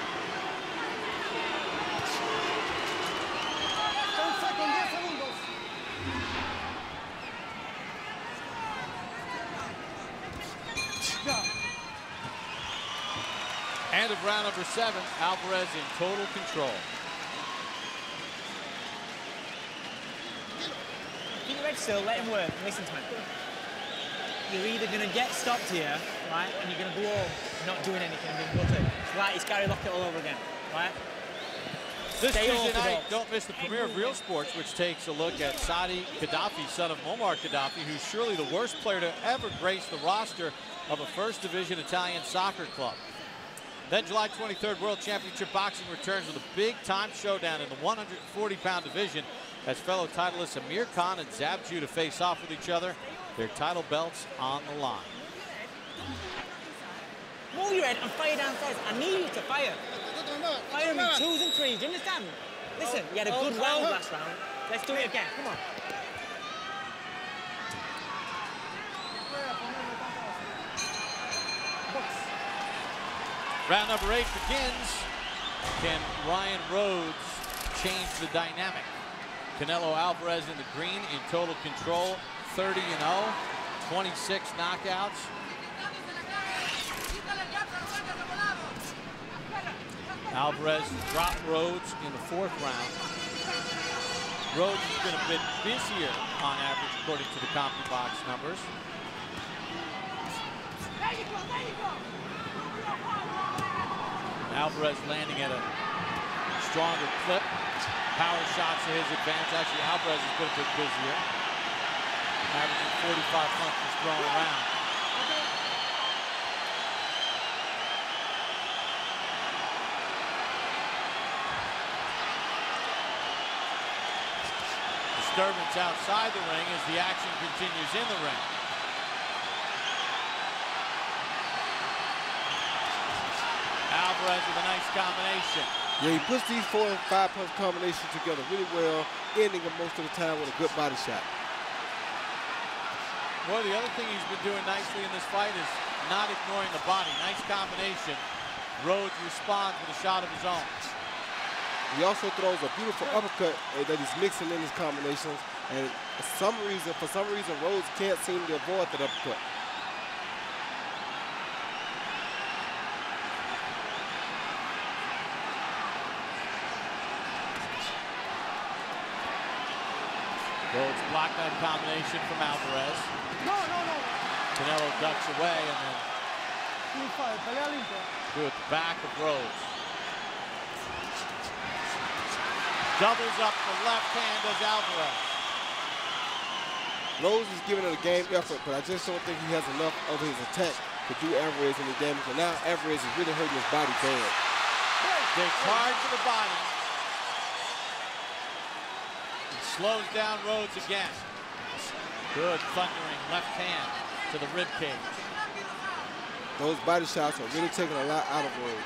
End of round number 7, Alvarez in total control. Keep your head still, let him work, listen to him. You're either going to get stopped here, right, and you're going to go home not doing anything and being gutted. It's like it's Gary Lockett all over again, right? This Tuesday night, don't miss the premiere of Real Sports, which takes a look at Saadi Gaddafi, son of Muammar Gaddafi, who's surely the worst player to ever grace the roster of a first division Italian soccer club. Then July 23rd, World Championship Boxing returns with a big-time showdown in the 140-pound division as fellow titleists Amir Khan and Zab Judah face off with each other, their title belts on the line. Move your head and fire downstairs. I need you to fire. Fire him in 2s and 3s, do you understand? Listen, you had a good round last round. Let's do it again, come on. Round number 8 begins. Can Ryan Rhodes change the dynamic? Canelo Alvarez in the green in total control, 30-0, 26 knockouts. Alvarez dropped Rhodes in the 4th round. Rhodes has been a bit busier on average according to the CompuBox numbers. Alvarez landing at a stronger clip. Power shots to his advantage. Actually, Alvarez has been a bit busier. Averaging 45 punches thrown around. Disturbance outside the ring as the action continues in the ring. Alvarez with a nice combination. Yeah, he puts these 4 and 5 punch combinations together really well, ending them most of the time with a good body shot. Well, the other thing he's been doing nicely in this fight is not ignoring the body. Nice combination. Rhodes responds with a shot of his own. He also throws a beautiful uppercut that he's mixing in his combinations, and for some reason, Rhodes can't seem to avoid that uppercut. Rhodes blocked that combination from Alvarez. No. Canelo ducks away and then to the back of Rhodes. Doubles up the left hand as Alvarez. Rhodes is giving it a game effort, but I just don't think he has enough of his attack to do Alvarez any damage. And now Alvarez is really hurting his body bad. Digs hard to the body. slows down Rhodes again. Good thundering left hand to the rib cage. Those body shots are really taking a lot out of Rhodes.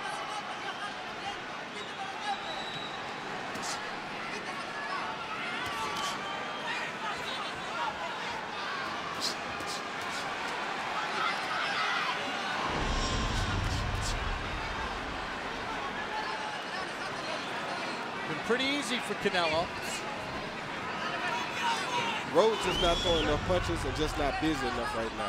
Been pretty easy for Canelo. Rhodes is not throwing enough punches and just not busy enough right now.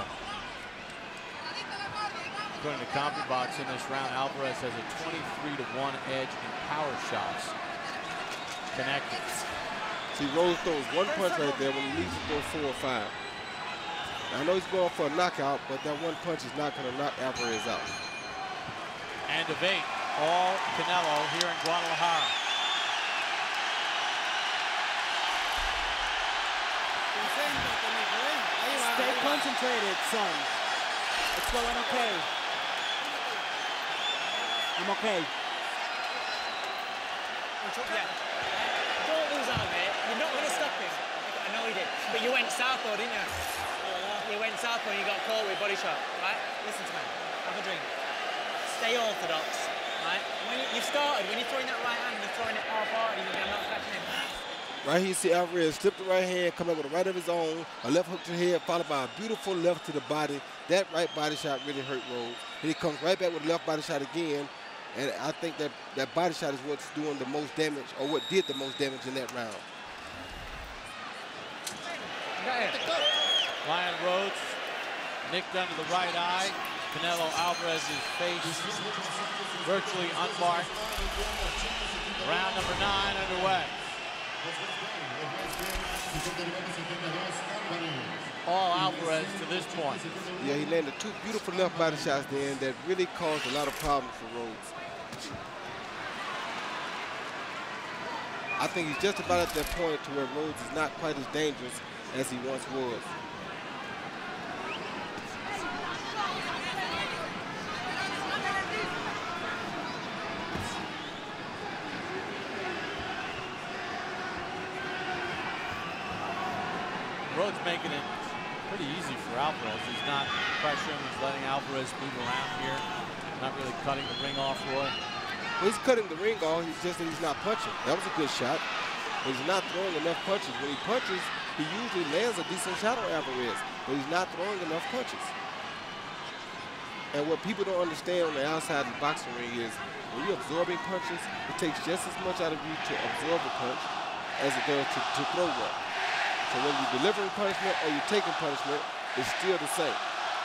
According to CompuBox, in this round, Alvarez has a 23-to-1 edge in power shots connected. See, Rhodes throws one punch right there when he needs to throw 4 or 5. I know he's going for a knockout, but that one punch is not going to knock Alvarez out. And of 8, all Canelo here in Guadalajara. Stay concentrated, son. It's going okay. I'm okay. Yeah. Don't lose out, mate. You're not going to stop him. I know he did. But you went southpaw, didn't you? You went southpaw and you got caught with body shot, right? Listen to me. Have a drink. Stay orthodox, right? When you started, when you're throwing that right hand, you're throwing it half-hearted. You're not catching him. Right here, you see Alvarez slip the right hand, come up with a right of his own, a left hook to the head, followed by a beautiful left to the body. That right body shot really hurt Rhodes. And he comes right back with a left body shot again. And I think that body shot is what's doing the most damage, or what did the most damage in that round. Ryan Rhodes nicked under the right eye. Canelo Alvarez's face virtually unmarked. Round number 9 underway. All Alvarez to this point. Yeah, he landed 2 beautiful left body shots then that really caused a lot of problems for Rhodes. I think he's just about at that point to where Rhodes is not quite as dangerous as he once was. Rhodes making it pretty easy for Alvarez. He's not pressuring, he's letting Alvarez move around here. Not really cutting the ring off, Roy. Well, he's cutting the ring off, he's just that he's not punching. That was a good shot, but he's not throwing enough punches. When he punches, he usually lands a decent shot on Alvarez, but he's not throwing enough punches. And what people don't understand on the outside of the boxing ring is when you're absorbing punches, it takes just as much out of you to absorb a punch as it does to throw one. So whether you're delivering punishment or you're taking punishment, it's still the same.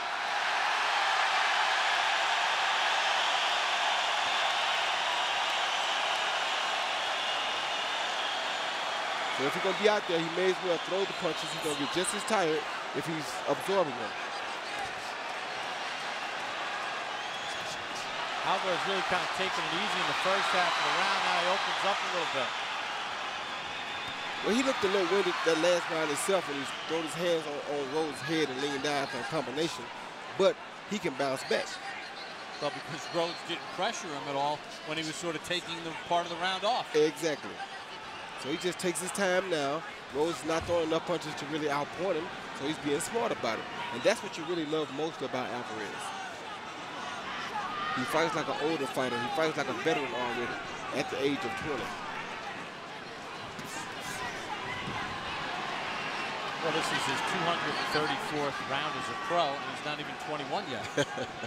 So if he's going to be out there, he may as well throw the punches. He's going to get just as tired if he's absorbing them. Alvarez really kind of taking it easy in the first half of the round. Now he opens up a little bit. Well, he looked a little winded that last round himself when he throwed his hands on Rhodes' head and leaned down after a combination, but he can bounce back. Well, because Rhodes didn't pressure him at all when he was sort of taking the part of the round off. Exactly. So he just takes his time now. Rhodes is not throwing enough punches to really outpoint him, so he's being smart about it. And that's what you really love most about Alvarez. He fights like an older fighter. He fights like a veteran already at the age of 20. Well, this is his 234th round as a pro, and he's not even 21 yet.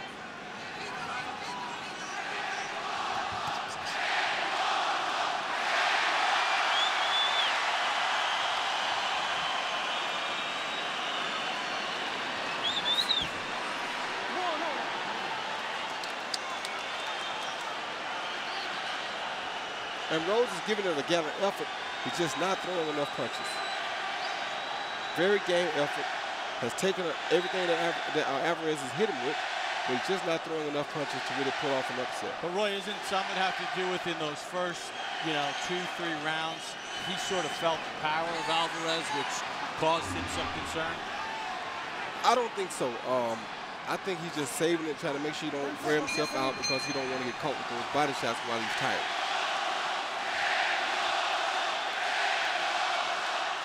And Rhodes is giving it a gallant effort. He's just not throwing enough punches. Very game effort. Has taken everything that Alvarez is hitting with, but he's just not throwing enough punches to really pull off an upset. But Roy, isn't something have to do with in those first, 2-3 rounds, he sort of felt the power of Alvarez, which caused him some concern? I don't think so. I think he's just saving it, trying to make sure he don't wear himself out because he don't want to get caught with those body shots while he's tired.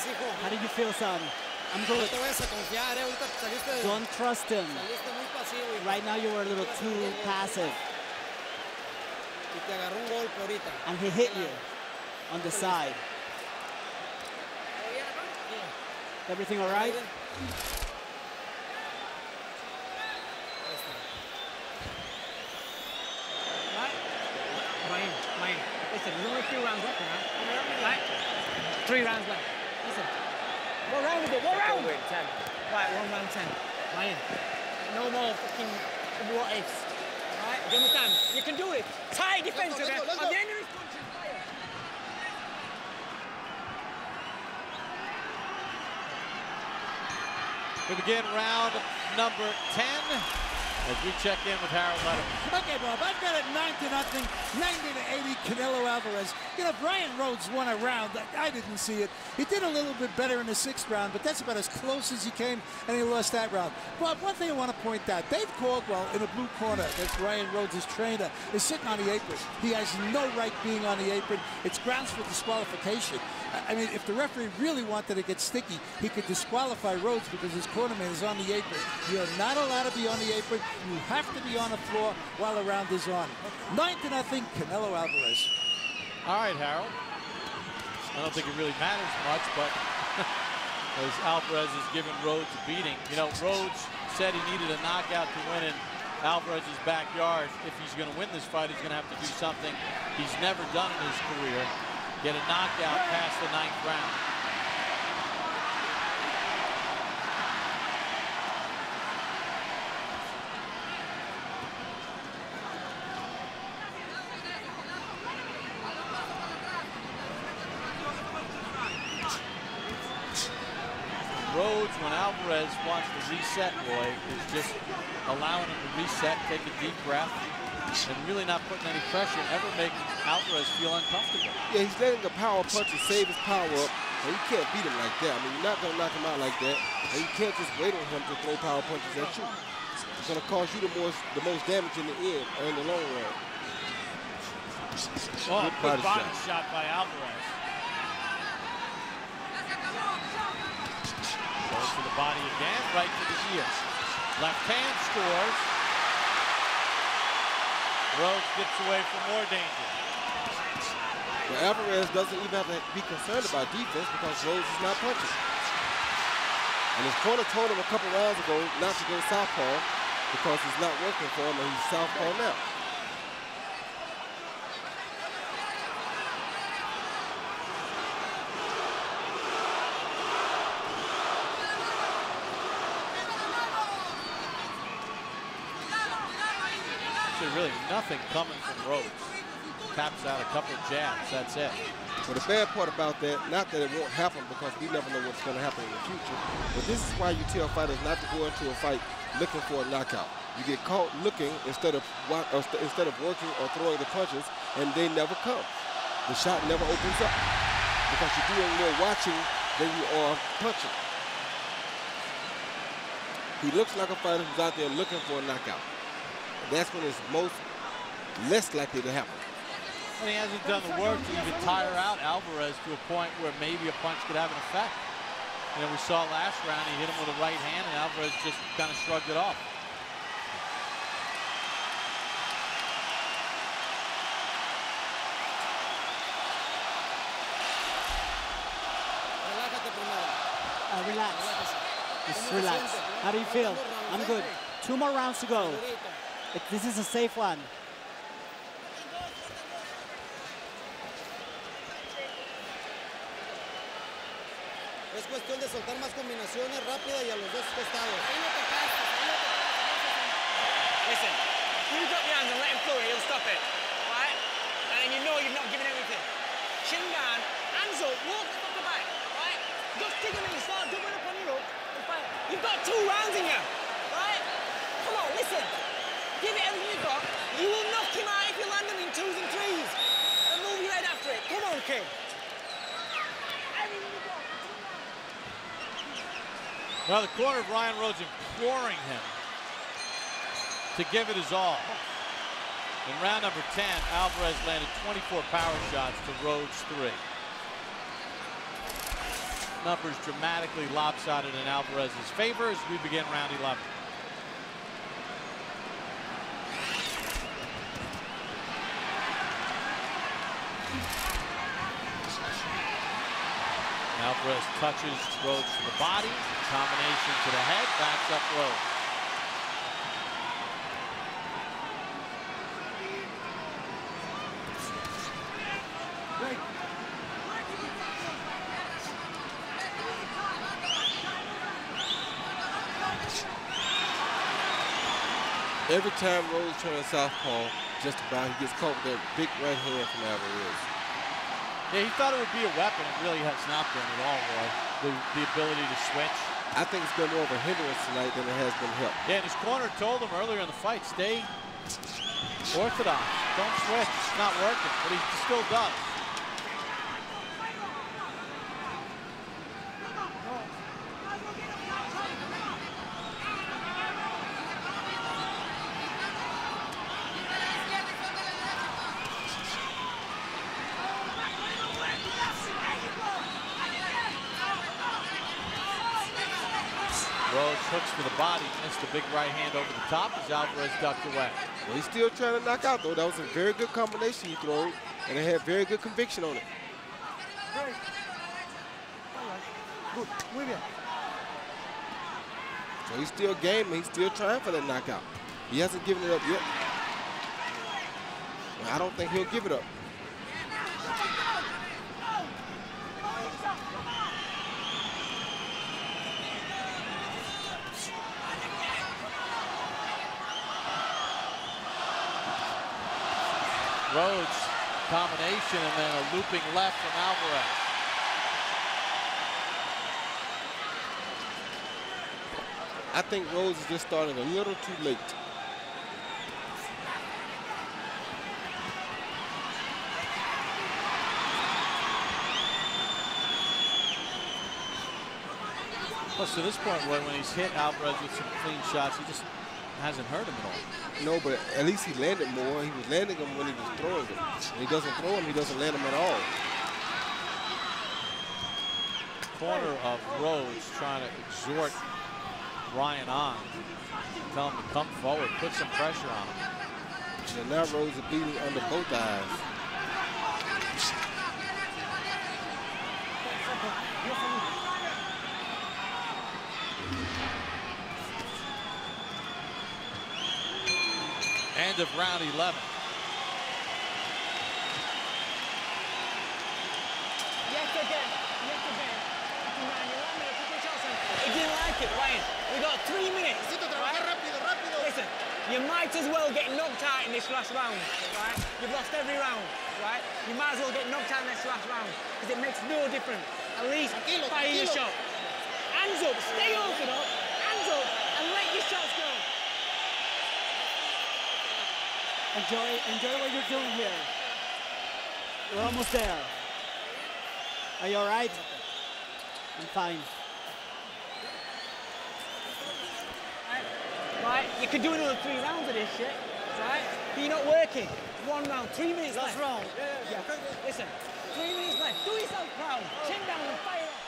How do you feel, son? I'm good. Don't trust him. Right now you were a little too passive. And he hit you on the side. Everything all right? Mine. Listen, there's only 2 rounds left now. Right? 3 rounds left. Listen. What round is it? What round? 10. Right, 1 round 10. Mine. No more fucking what ifs. Right? Do you understand? You can do it. Tie defense to them. At the end of this punch, fire. We begin round number 10 as we check in with Harold Lederman. Okay, Bob, I've got it 9-0, 90-80, Canelo Alvarez. You know, Brian Rhodes won a round. I didn't see it. He did a little bit better in the 6th round, but that's about as close as he came, and he lost that round. Bob, one thing I want to point out, Dave Caldwell in the blue corner, that's Brian Rhodes' trainer, is sitting on the apron. He has no right being on the apron. It's grounds for disqualification. I mean, if the referee really wanted to get sticky, he could disqualify Rhodes because his cornerman is on the apron. You're not allowed to be on the apron. You have to be on the floor while the round is on. 9-0, Canelo Alvarez. All right, Harold. I don't think it really matters much, but as Alvarez is giving Rhodes a beating. You know, Rhodes said he needed a knockout to win in Alvarez's backyard. If he's going to win this fight, he's going to have to do something he's never done in his career. Get a knockout past the 9th round. Rhodes, when Alvarez wants to reset, Roy, is just allowing him to reset, take a deep breath, and really not putting any pressure, ever making Alvarez feel uncomfortable. Yeah, he's letting the power puncher save his power up, and you can't beat him like that. I mean, you're not going to knock him out like that, and you can't just wait on him to throw power punches at you. It's going to cause you the most damage in the end or in the long run. Oh, good body shot by Alvarez. Goes to the body again, right to the ear. Left hand scores. Rhodes gets away from more danger. Well, Alvarez doesn't even have to be concerned about defense because Rhodes is not punching. And his corner told him a couple rounds ago not to go southpaw because it's not working for him and he's southpaw now. Really nothing coming from Rhodes. Taps out a couple of jabs, that's it. Well, the bad part about that, not that it won't happen because we never know what's going to happen in the future, but this is why you tell fighters not to go into a fight looking for a knockout. You get caught looking instead of working or throwing the punches, and they never come. The shot never opens up because you're doing more watching than you are punching. He looks like a fighter who's out there looking for a knockout. That's when it's less likely to happen. And he hasn't done the work to even tire out Alvarez to a point where maybe a punch could have an effect. You know, we saw last round he hit him with a right hand and Alvarez just kind of shrugged it off. Relax. Just relax. How do you feel? I'm good. 2 more rounds to go. This is a safe one. Es cuestión de soltar más combinaciones rápidas y a los dos costados. Listen, you drop your hands and let him through it, he'll stop it. Right? And then you know you've not given everything. Chin down, hands up, walk the fuck back. Right? Just dig him in, start doubling up on your hook and fire. You've got 2 rounds in you. Right? Come on, listen. Give it everything you've got. You will knock him out if you land him in 2s and 3s. And move your head after it. Come on, kid. Now the corner of Ryan Rhodes imploring him to give it his all. In round number 10, Alvarez landed 24 power shots to Rhodes 3. numbers dramatically lopsided in Alvarez's favor as we begin round 11. Alvarez touches Rhodes to the body, combination to the head, backs up Rhodes. Every time Rhodes turns southpaw, just about he gets caught with that big right hand from Alvarez. Yeah, he thought it would be a weapon. It really has not been at all, Roy. The ability to switch. I think it's been more of a hindrance tonight than it has been help. Yeah, and his corner told him earlier in the fight, stay orthodox. Don't switch. It's not working, but he still does. Rhodes hooks to the body, missed a big right hand over the top as Alvarez ducked away. Well, he's still trying to knock out, though. That was a very good combination he threw, and it had very good conviction on it. Good. Muy bien. So he's still game, he's still trying for that knockout. He hasn't given it up yet. I don't think he'll give it up. Rhodes combination and then a looping left from Alvarez. I think Rhodes is just starting a little too late. Plus, to this point, when he's hit Alvarez with some clean shots, he just hasn't hurt him at all. No, but at least he landed more. He was landing them when he was throwing them. When he doesn't throw them, he doesn't land them at all. Corner of Rhodes trying to exhort Ryan on. Tell him to come forward, put some pressure on him. And now Rhodes is bleeding under both eyes. End of round 11. Yes again. Yes again. He didn't like it, Ryan. We got 3 minutes. Right? Listen, you might as well get knocked out in this last round, right? You've lost every round, right? You might as well get knocked out in this last round because it makes no difference. At least fire your shot. Hands up, stay orthodox, hands up, and let your shots go. Enjoy what you're doing here. We're almost there. Are you all right? I'm fine. Right, you could do another 3 rounds of this shit, right? But you're not working. 1 round, 3 minutes left. Last round. Yeah. Listen, 3 minutes left. Do yourself proud. Chin down and fire up.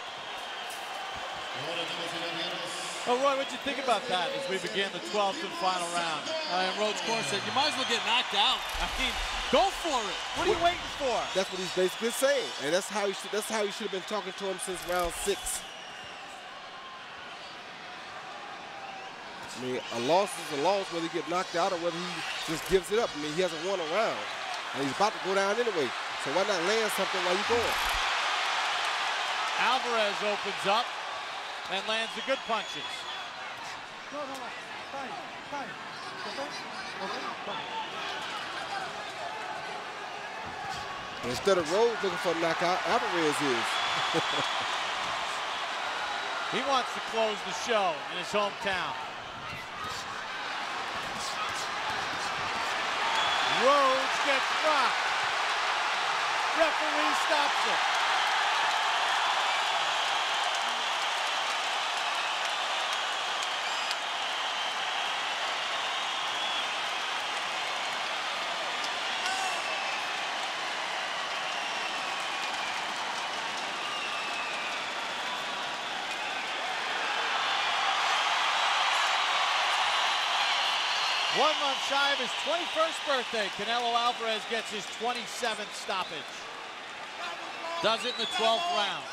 Oh, Roy, what'd you think about that as we begin the 12th and final round? And Rhodes' corner said, you might as well get knocked out. I mean, go for it. What are you waiting for? That's what he's basically saying, and that's how he should have been talking to him since round 6. I mean, a loss is a loss, whether he get knocked out or whether he just gives it up. I mean, he hasn't won a round, and he's about to go down anyway. So why not land something while you're going? Alvarez opens up and lands the good punches. No. Fine. Okay? Instead of Rhodes looking for a knockout, Alvarez is. He wants to close the show in his hometown. Rhodes gets rocked. Referee stops it. 1 month shy of his 21st birthday, Canelo Alvarez gets his 27th stoppage. Does it in the 12th round.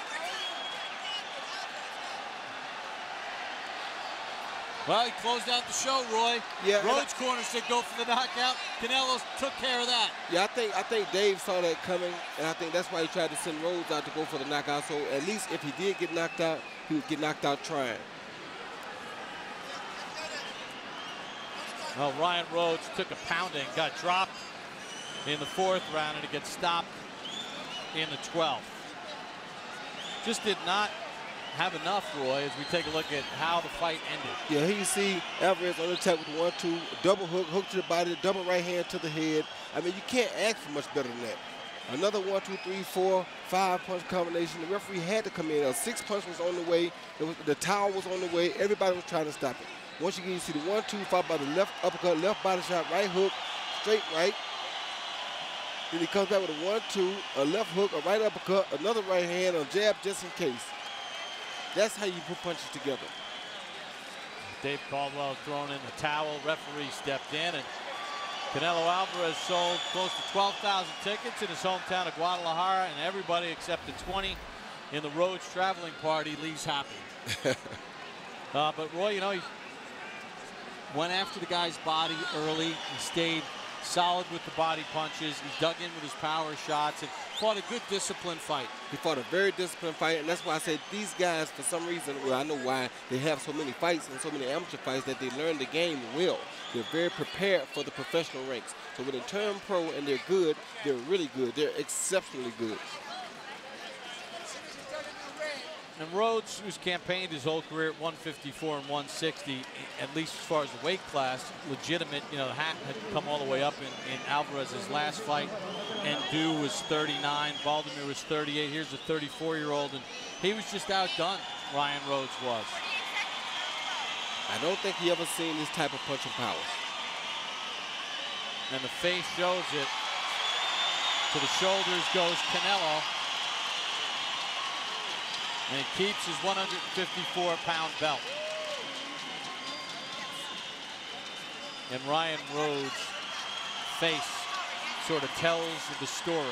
Well, he closed out the show, Roy. Yeah, Rhodes' corner said go for the knockout. Canelo took care of that. Yeah, I think Dave saw that coming, and I think that's why he tried to send Rhodes out to go for the knockout. So at least if he did get knocked out, he would get knocked out trying. Well, Ryan Rhodes took a pounding, got dropped in the 4th round, and it gets stopped in the 12th. Just did not have enough, Roy, as we take a look at how the fight ended. Yeah, here you see Alvarez on the attack with 1-2, double hook to the body, double right hand to the head. I mean, you can't ask for much better than that. Another 1, 2, 3, 4, 5 punch combination. The referee had to come in. A 6 punch was on the way. The towel was on the way. Everybody was trying to stop it. Once again, you see the 1-2 followed by the left uppercut, left body shot, right hook, straight right. Then he comes back with a 1-2, a left hook, a right uppercut, another right hand, a jab just in case. That's how you put punches together. Dave Caldwell thrown in the towel. Referee stepped in, and Canelo Alvarez sold close to 12,000 tickets in his hometown of Guadalajara, and everybody except the 20 in the Rhodes traveling party leaves happy. But Roy, you know, he went after the guy's body early. He stayed solid with the body punches. He dug in with his power shots and fought a good disciplined fight. He fought a very disciplined fight, and that's why I said these guys, for some reason, well, I know why they have so many fights and so many amateur fights, that they learn the game well. They're very prepared for the professional ranks. So when they turn pro and they're good, they're really good. They're exceptionally good. And Rhodes, who's campaigned his whole career at 154 and 160, at least as far as the weight class, legitimate, you know, the hat had come all the way up in Alvarez's last fight. And Ndu was 39, Baldomir was 38. Here's a 34-year-old, and he was just outdone, Ryan Rhodes was. I don't think he ever seen this type of punching power. And the face shows it. To the shoulders goes Canelo. And he keeps his 154-pound belt. And Ryan Rhodes' face sort of tells the story.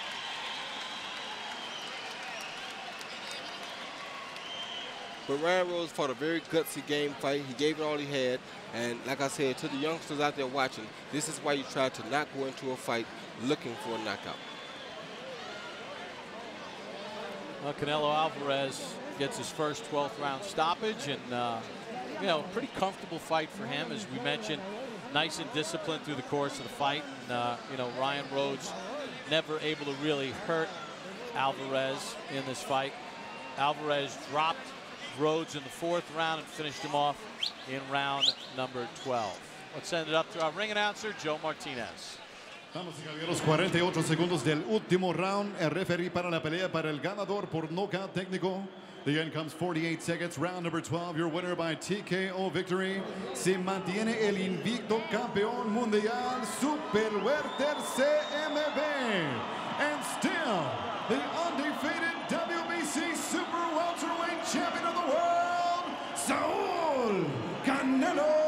But Ryan Rhodes fought a very gutsy game fight. He gave it all he had. And like I said, to the youngsters out there watching, this is why you try to not go into a fight looking for a knockout. Well, Canelo Alvarez gets his first 12th round stoppage, and you know, pretty comfortable fight for him, as we mentioned. Nice and disciplined through the course of the fight, and you know, Ryan Rhodes never able to really hurt Alvarez in this fight. Alvarez dropped Rhodes in the 4th round and finished him off in round number 12. Let's send it up to our ring announcer, Joe Martinez. Damas y caballeros, 48 segundos del último round. El referee para la pelea para el ganador por nocaut técnico. The end comes 48 seconds. Round number 12. Your winner by TKO victory. Se mantiene el invicto campeón mundial Super Welter CMB. And still the undefeated WBC Super Welterweight Champion of the world, Saul Canelo.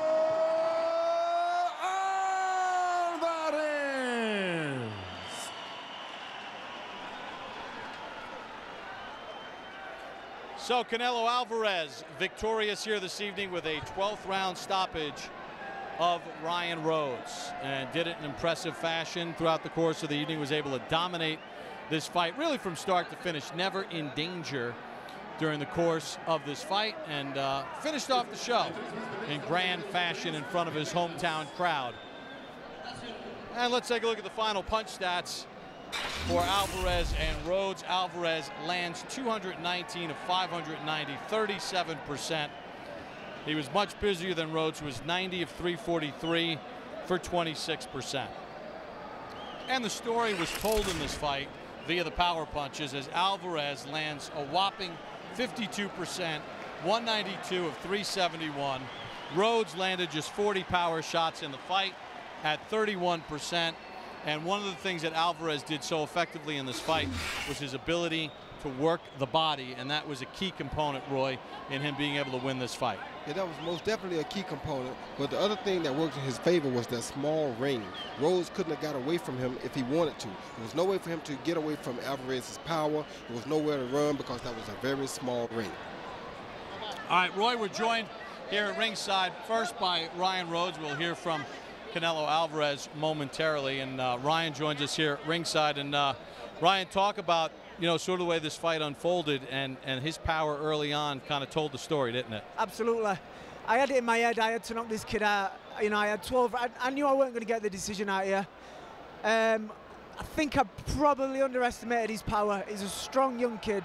So Canelo Alvarez victorious here this evening with a 12th round stoppage of Ryan Rhodes, and did it in impressive fashion throughout the course of the evening. Was able to dominate this fight really from start to finish, never in danger during the course of this fight, and finished off the show in grand fashion in front of his hometown crowd. And let's take a look at the final punch stats for Alvarez and Rhodes. Alvarez lands 219 of 590, 37%. He was much busier than Rhodes, who was 90 of 343 for 26%. And the story was told in this fight via the power punches, as Alvarez lands a whopping 52%, 192 of 371. Rhodes landed just 40 power shots in the fight at 31%. And one of the things that Alvarez did so effectively in this fight was his ability to work the body, and that was a key component, Roy, in him being able to win this fight. Yeah, that was most definitely a key component. But the other thing that worked in his favor was that small ring. Rhodes couldn't have got away from him if he wanted to. There was no way for him to get away from Alvarez's power. There was nowhere to run because that was a very small ring. All right, Roy, we're joined here at ringside first by Ryan Rhodes. We'll hear from Canelo Alvarez momentarily, and Ryan joins us here at ringside. And Ryan, talk about, you know, sort of the way this fight unfolded, and his power early on kind of told the story, didn't it? Absolutely. I had it in my head. I had to knock this kid out. You know, I had 12. I knew I wasn't going to get the decision out here. I think I probably underestimated his power. He's a strong young kid.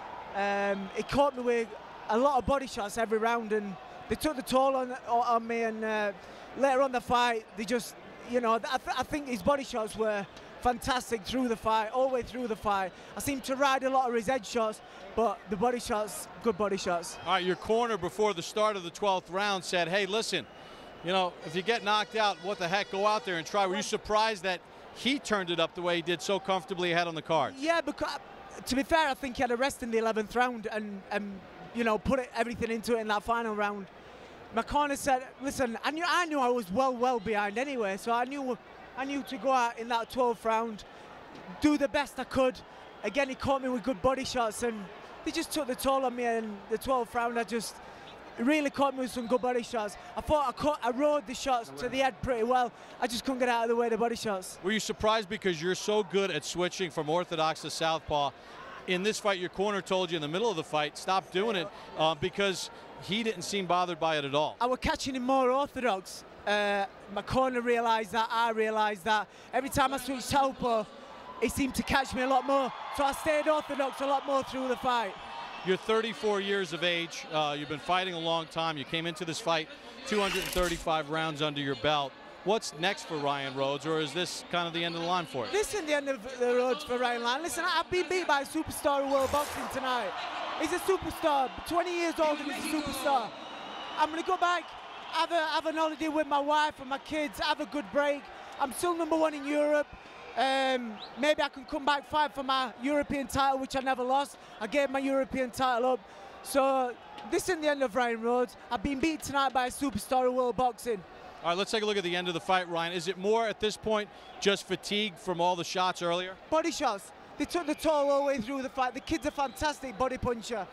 He caught me with a lot of body shots every round, and they took the toll on me. And later on the fight, they just, you know, I think his body shots were fantastic through the fight, all the way through the fight. I seemed to ride a lot of his head shots, but the body shots, good body shots. All right, your corner before the start of the 12th round said, hey, listen, you know, if you get knocked out, what the heck, go out there and try. Were you surprised that he turned it up the way he did, so comfortably ahead on the card? Yeah, because to be fair, I think he had a rest in the 11th round and you know, put everything into it in that final round. My corner said, listen, I knew I was well behind anyway, so I knew to go out in that 12th round, do the best I could. Again, he caught me with good body shots, and they just took the toll on me. In the 12th round, it really caught me with some good body shots. I thought I rode the shots to the head pretty well. I just couldn't get out of the way of the body shots. Were you surprised because you're so good at switching from orthodox to southpaw? In this fight, your corner told you in the middle of the fight, stop doing it, because he didn't seem bothered by it at all. I was catching him more orthodox. My corner realised that, I realised that. Every time I switched southpaw, he seemed to catch me a lot more. So I stayed orthodox a lot more through the fight. You're 34 years of age. You've been fighting a long time. You came into this fight 235 rounds under your belt. What's next for Ryan Rhodes, or is this kind of the end of the line for you? This is the end of the road for Ryan Rhodes. Listen, I've been beat by a superstar of world boxing tonight. He's a superstar, 20 years old and he's a superstar. I'm going to go back, have an holiday with my wife and my kids, have a good break. I'm still #1 in Europe. Maybe I can come back, fight for my European title, which I never lost. I gave my European title up. So this isn't the end of Ryan Rhodes. I've been beat tonight by a superstar of world boxing. All right, let's take a look at the end of the fight, Ryan. Is it more at this point just fatigue from all the shots earlier? Body shots. They took the toll all the way through the fight. The kid's a fantastic body puncher.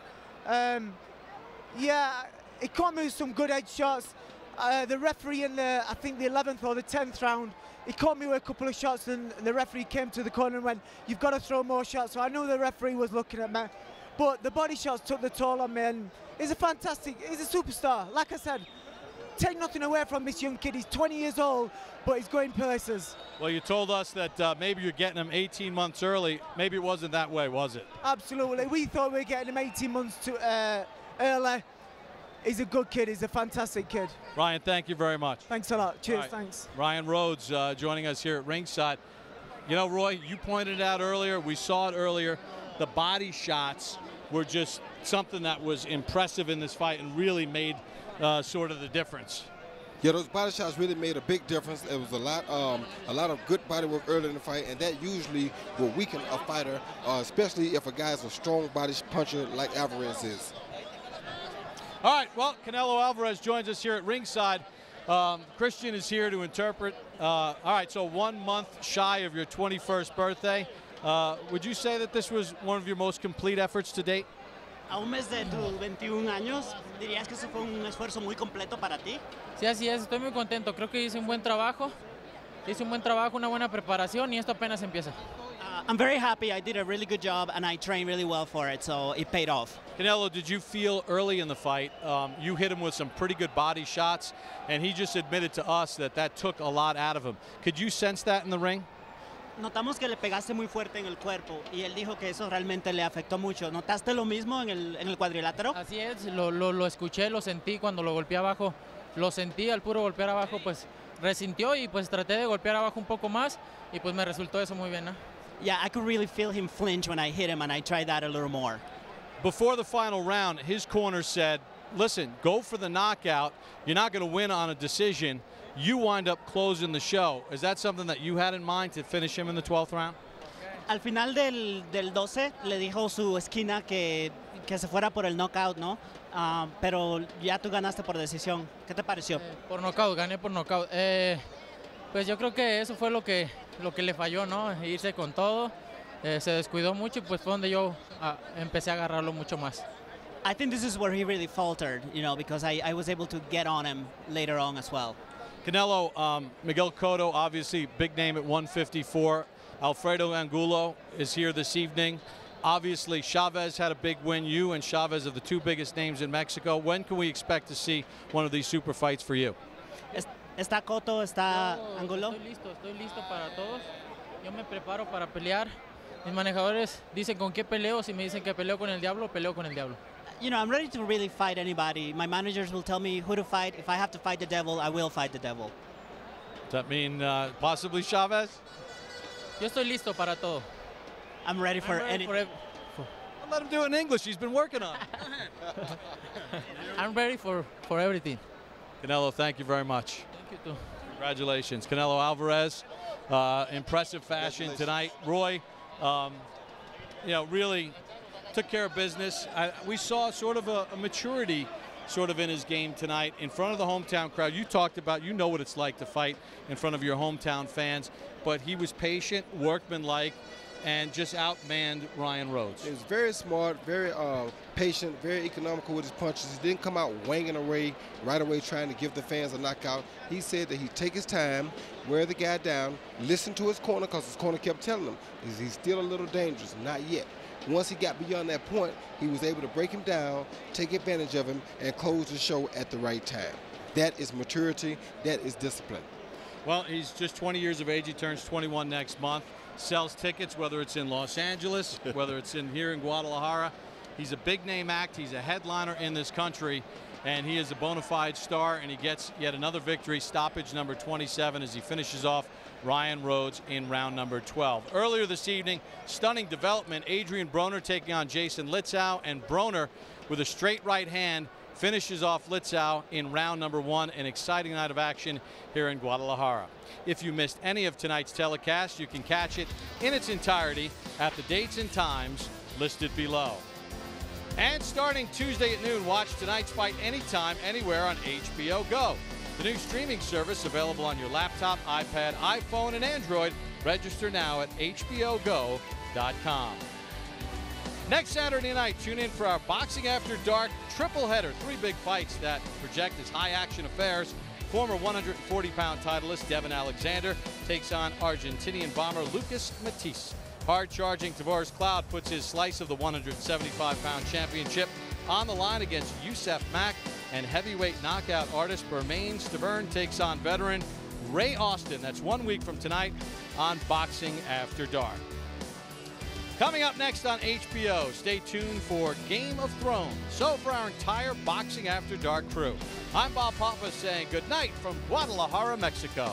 Yeah, he caught me with some good head shots. The referee in I think the 11th or the 10th round, he caught me with a couple of shots, and the referee came to the corner and went, you've got to throw more shots. So I knew the referee was looking at me. But the body shots took the toll on me, and he's a superstar. Like I said, take nothing away from this young kid. He's 20 years old, but he's going places. Well, you told us that maybe you're getting him 18 months early. Maybe it wasn't that way, was it? Absolutely. We thought we were getting him 18 months early. He's a good kid. He's a fantastic kid. Ryan, thank you very much. Thanks a lot. Cheers, right. Thanks. Ryan Rhodes joining us here at ringside. You know, Roy, you pointed out earlier, we saw it earlier, the body shots were just something that was impressive in this fight and really made sort of the difference. Yeah, those body shots really made a big difference. It was a lot of good body work early in the fight, and that usually will weaken a fighter, especially if a guy's a strong body puncher like Alvarez is. All right, well, Canelo Alvarez joins us here at ringside. Christian is here to interpret. All right, so 1 month shy of your 21st birthday. Would you say that this was one of your most complete efforts to date? A un mes de tus 21 años, ¿dirías que eso fue un esfuerzo muy completo para ti? Sí, así es, estoy muy contento. Creo que hice un buen trabajo. Hice un buen trabajo, una buena preparación y esto apenas empieza. I'm very happy. I did a really good job and I trained really well for it, so it paid off. Canelo, did you feel early in the fight, you hit him with some pretty good body shots, and he just admitted to us that took a lot out of him. Could you sense that in the ring? Notamos que le pegaste muy fuerte en el cuerpo y él dijo que eso realmente le afectó mucho. ¿Notaste lo mismo en el cuadrilátero? Así es, lo escuché, lo sentí cuando lo golpeé abajo. Lo sentí al puro golpear abajo, pues resintió y pues traté de golpear abajo un poco más y pues me resultó eso muy bien, ¿no? Yeah, I could really feel him flinch when I hit him, and I tried that a little more. Before the final round, his corner said, listen, go for the knockout. You're not going to win on a decision. You wind up closing the show. Is that something that you had in mind to finish him in the 12th round? Al final del 12 le dijo su esquina que se fuera por el knockout, ¿no? Pero ya tú ganaste por decisión. ¿Qué te pareció? Por knockout, gané por knockout. Pues yo creo que eso fue lo que le falló, ¿no? Irse con todo. Se descuidó mucho y pues fue donde yo empecé a agarrarlo mucho más. I think this is where he really faltered, you know, because I was able to get on him later on as well. Canelo, Miguel Cotto, obviously big name at 154. Alfredo Angulo is here this evening. Obviously, Chavez had a big win. You and Chavez are the two biggest names in Mexico. When can we expect to see one of these super fights for you? ¿Está Cotto? ¿Está Angulo? Estoy listo para todos. Yo me preparo para pelear. Mis manejadores dicen con qué peleo. Si me dicen que peleo con el diablo, peleo con el diablo. You know, I'm ready to really fight anybody. My managers will tell me who to fight. If I have to fight the devil, I will fight the devil. Does that mean possibly Chavez? Yo estoy listo para todo. I'm ready for any. Let him do it in English. He's been working on it. I'm ready for everything. Canelo, thank you very much. Thank you too. Congratulations, Canelo Alvarez. Impressive fashion tonight. Roy, you know, really took care of business. We saw sort of a maturity sort of in his game tonight in front of the hometown crowd. You talked about, you know what it's like to fight in front of your hometown fans, but he was patient, workmanlike, and just outmanned Ryan Rhodes. He was very smart, very patient, very economical with his punches. He didn't come out wanging away right away trying to give the fans a knockout. He said that he'd take his time, wear the guy down, listen to his corner, because his corner kept telling him he's still a little dangerous, not yet. Once he got beyond that point, he was able to break him down, take advantage of him, and close the show at the right time. That is maturity, that is discipline. Well, he's just 20 years of age. He turns 21 next month. Sells tickets, whether it's in Los Angeles, whether it's here in Guadalajara. He's a big name act. He's a headliner in this country, and he is a bona fide star, and he gets yet another victory, stoppage number 27, as he finishes off Ryan Rhodes in round number 12. Earlier this evening, stunning development, Adrian Broner taking on Jason Litzau, and Broner with a straight right hand finishes off Litzau in round number 1. An exciting night of action here in Guadalajara. If you missed any of tonight's telecast, you can catch it in its entirety at the dates and times listed below. And starting Tuesday at noon, watch tonight's fight anytime, anywhere on HBO Go, the new streaming service available on your laptop, iPad, iPhone, and Android. Register now at hbogo.com. Next Saturday night, tune in for our Boxing After Dark triple header. 3 big fights that project as high-action affairs. Former 140-pound titleist Devin Alexander takes on Argentinian bomber Lucas Matisse. Hard-charging Tavares Cloud puts his slice of the 175-pound championship on the line against Youssef Mack, and heavyweight knockout artist Bermane Stiverne takes on veteran Ray Austin. That's 1 week from tonight on Boxing After Dark. Coming up next on HBO, stay tuned for Game of Thrones. So for our entire Boxing After Dark crew, I'm Bob Papa saying good night from Guadalajara, Mexico.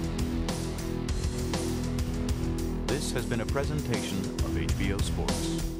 This has been a presentation of HBO Sports.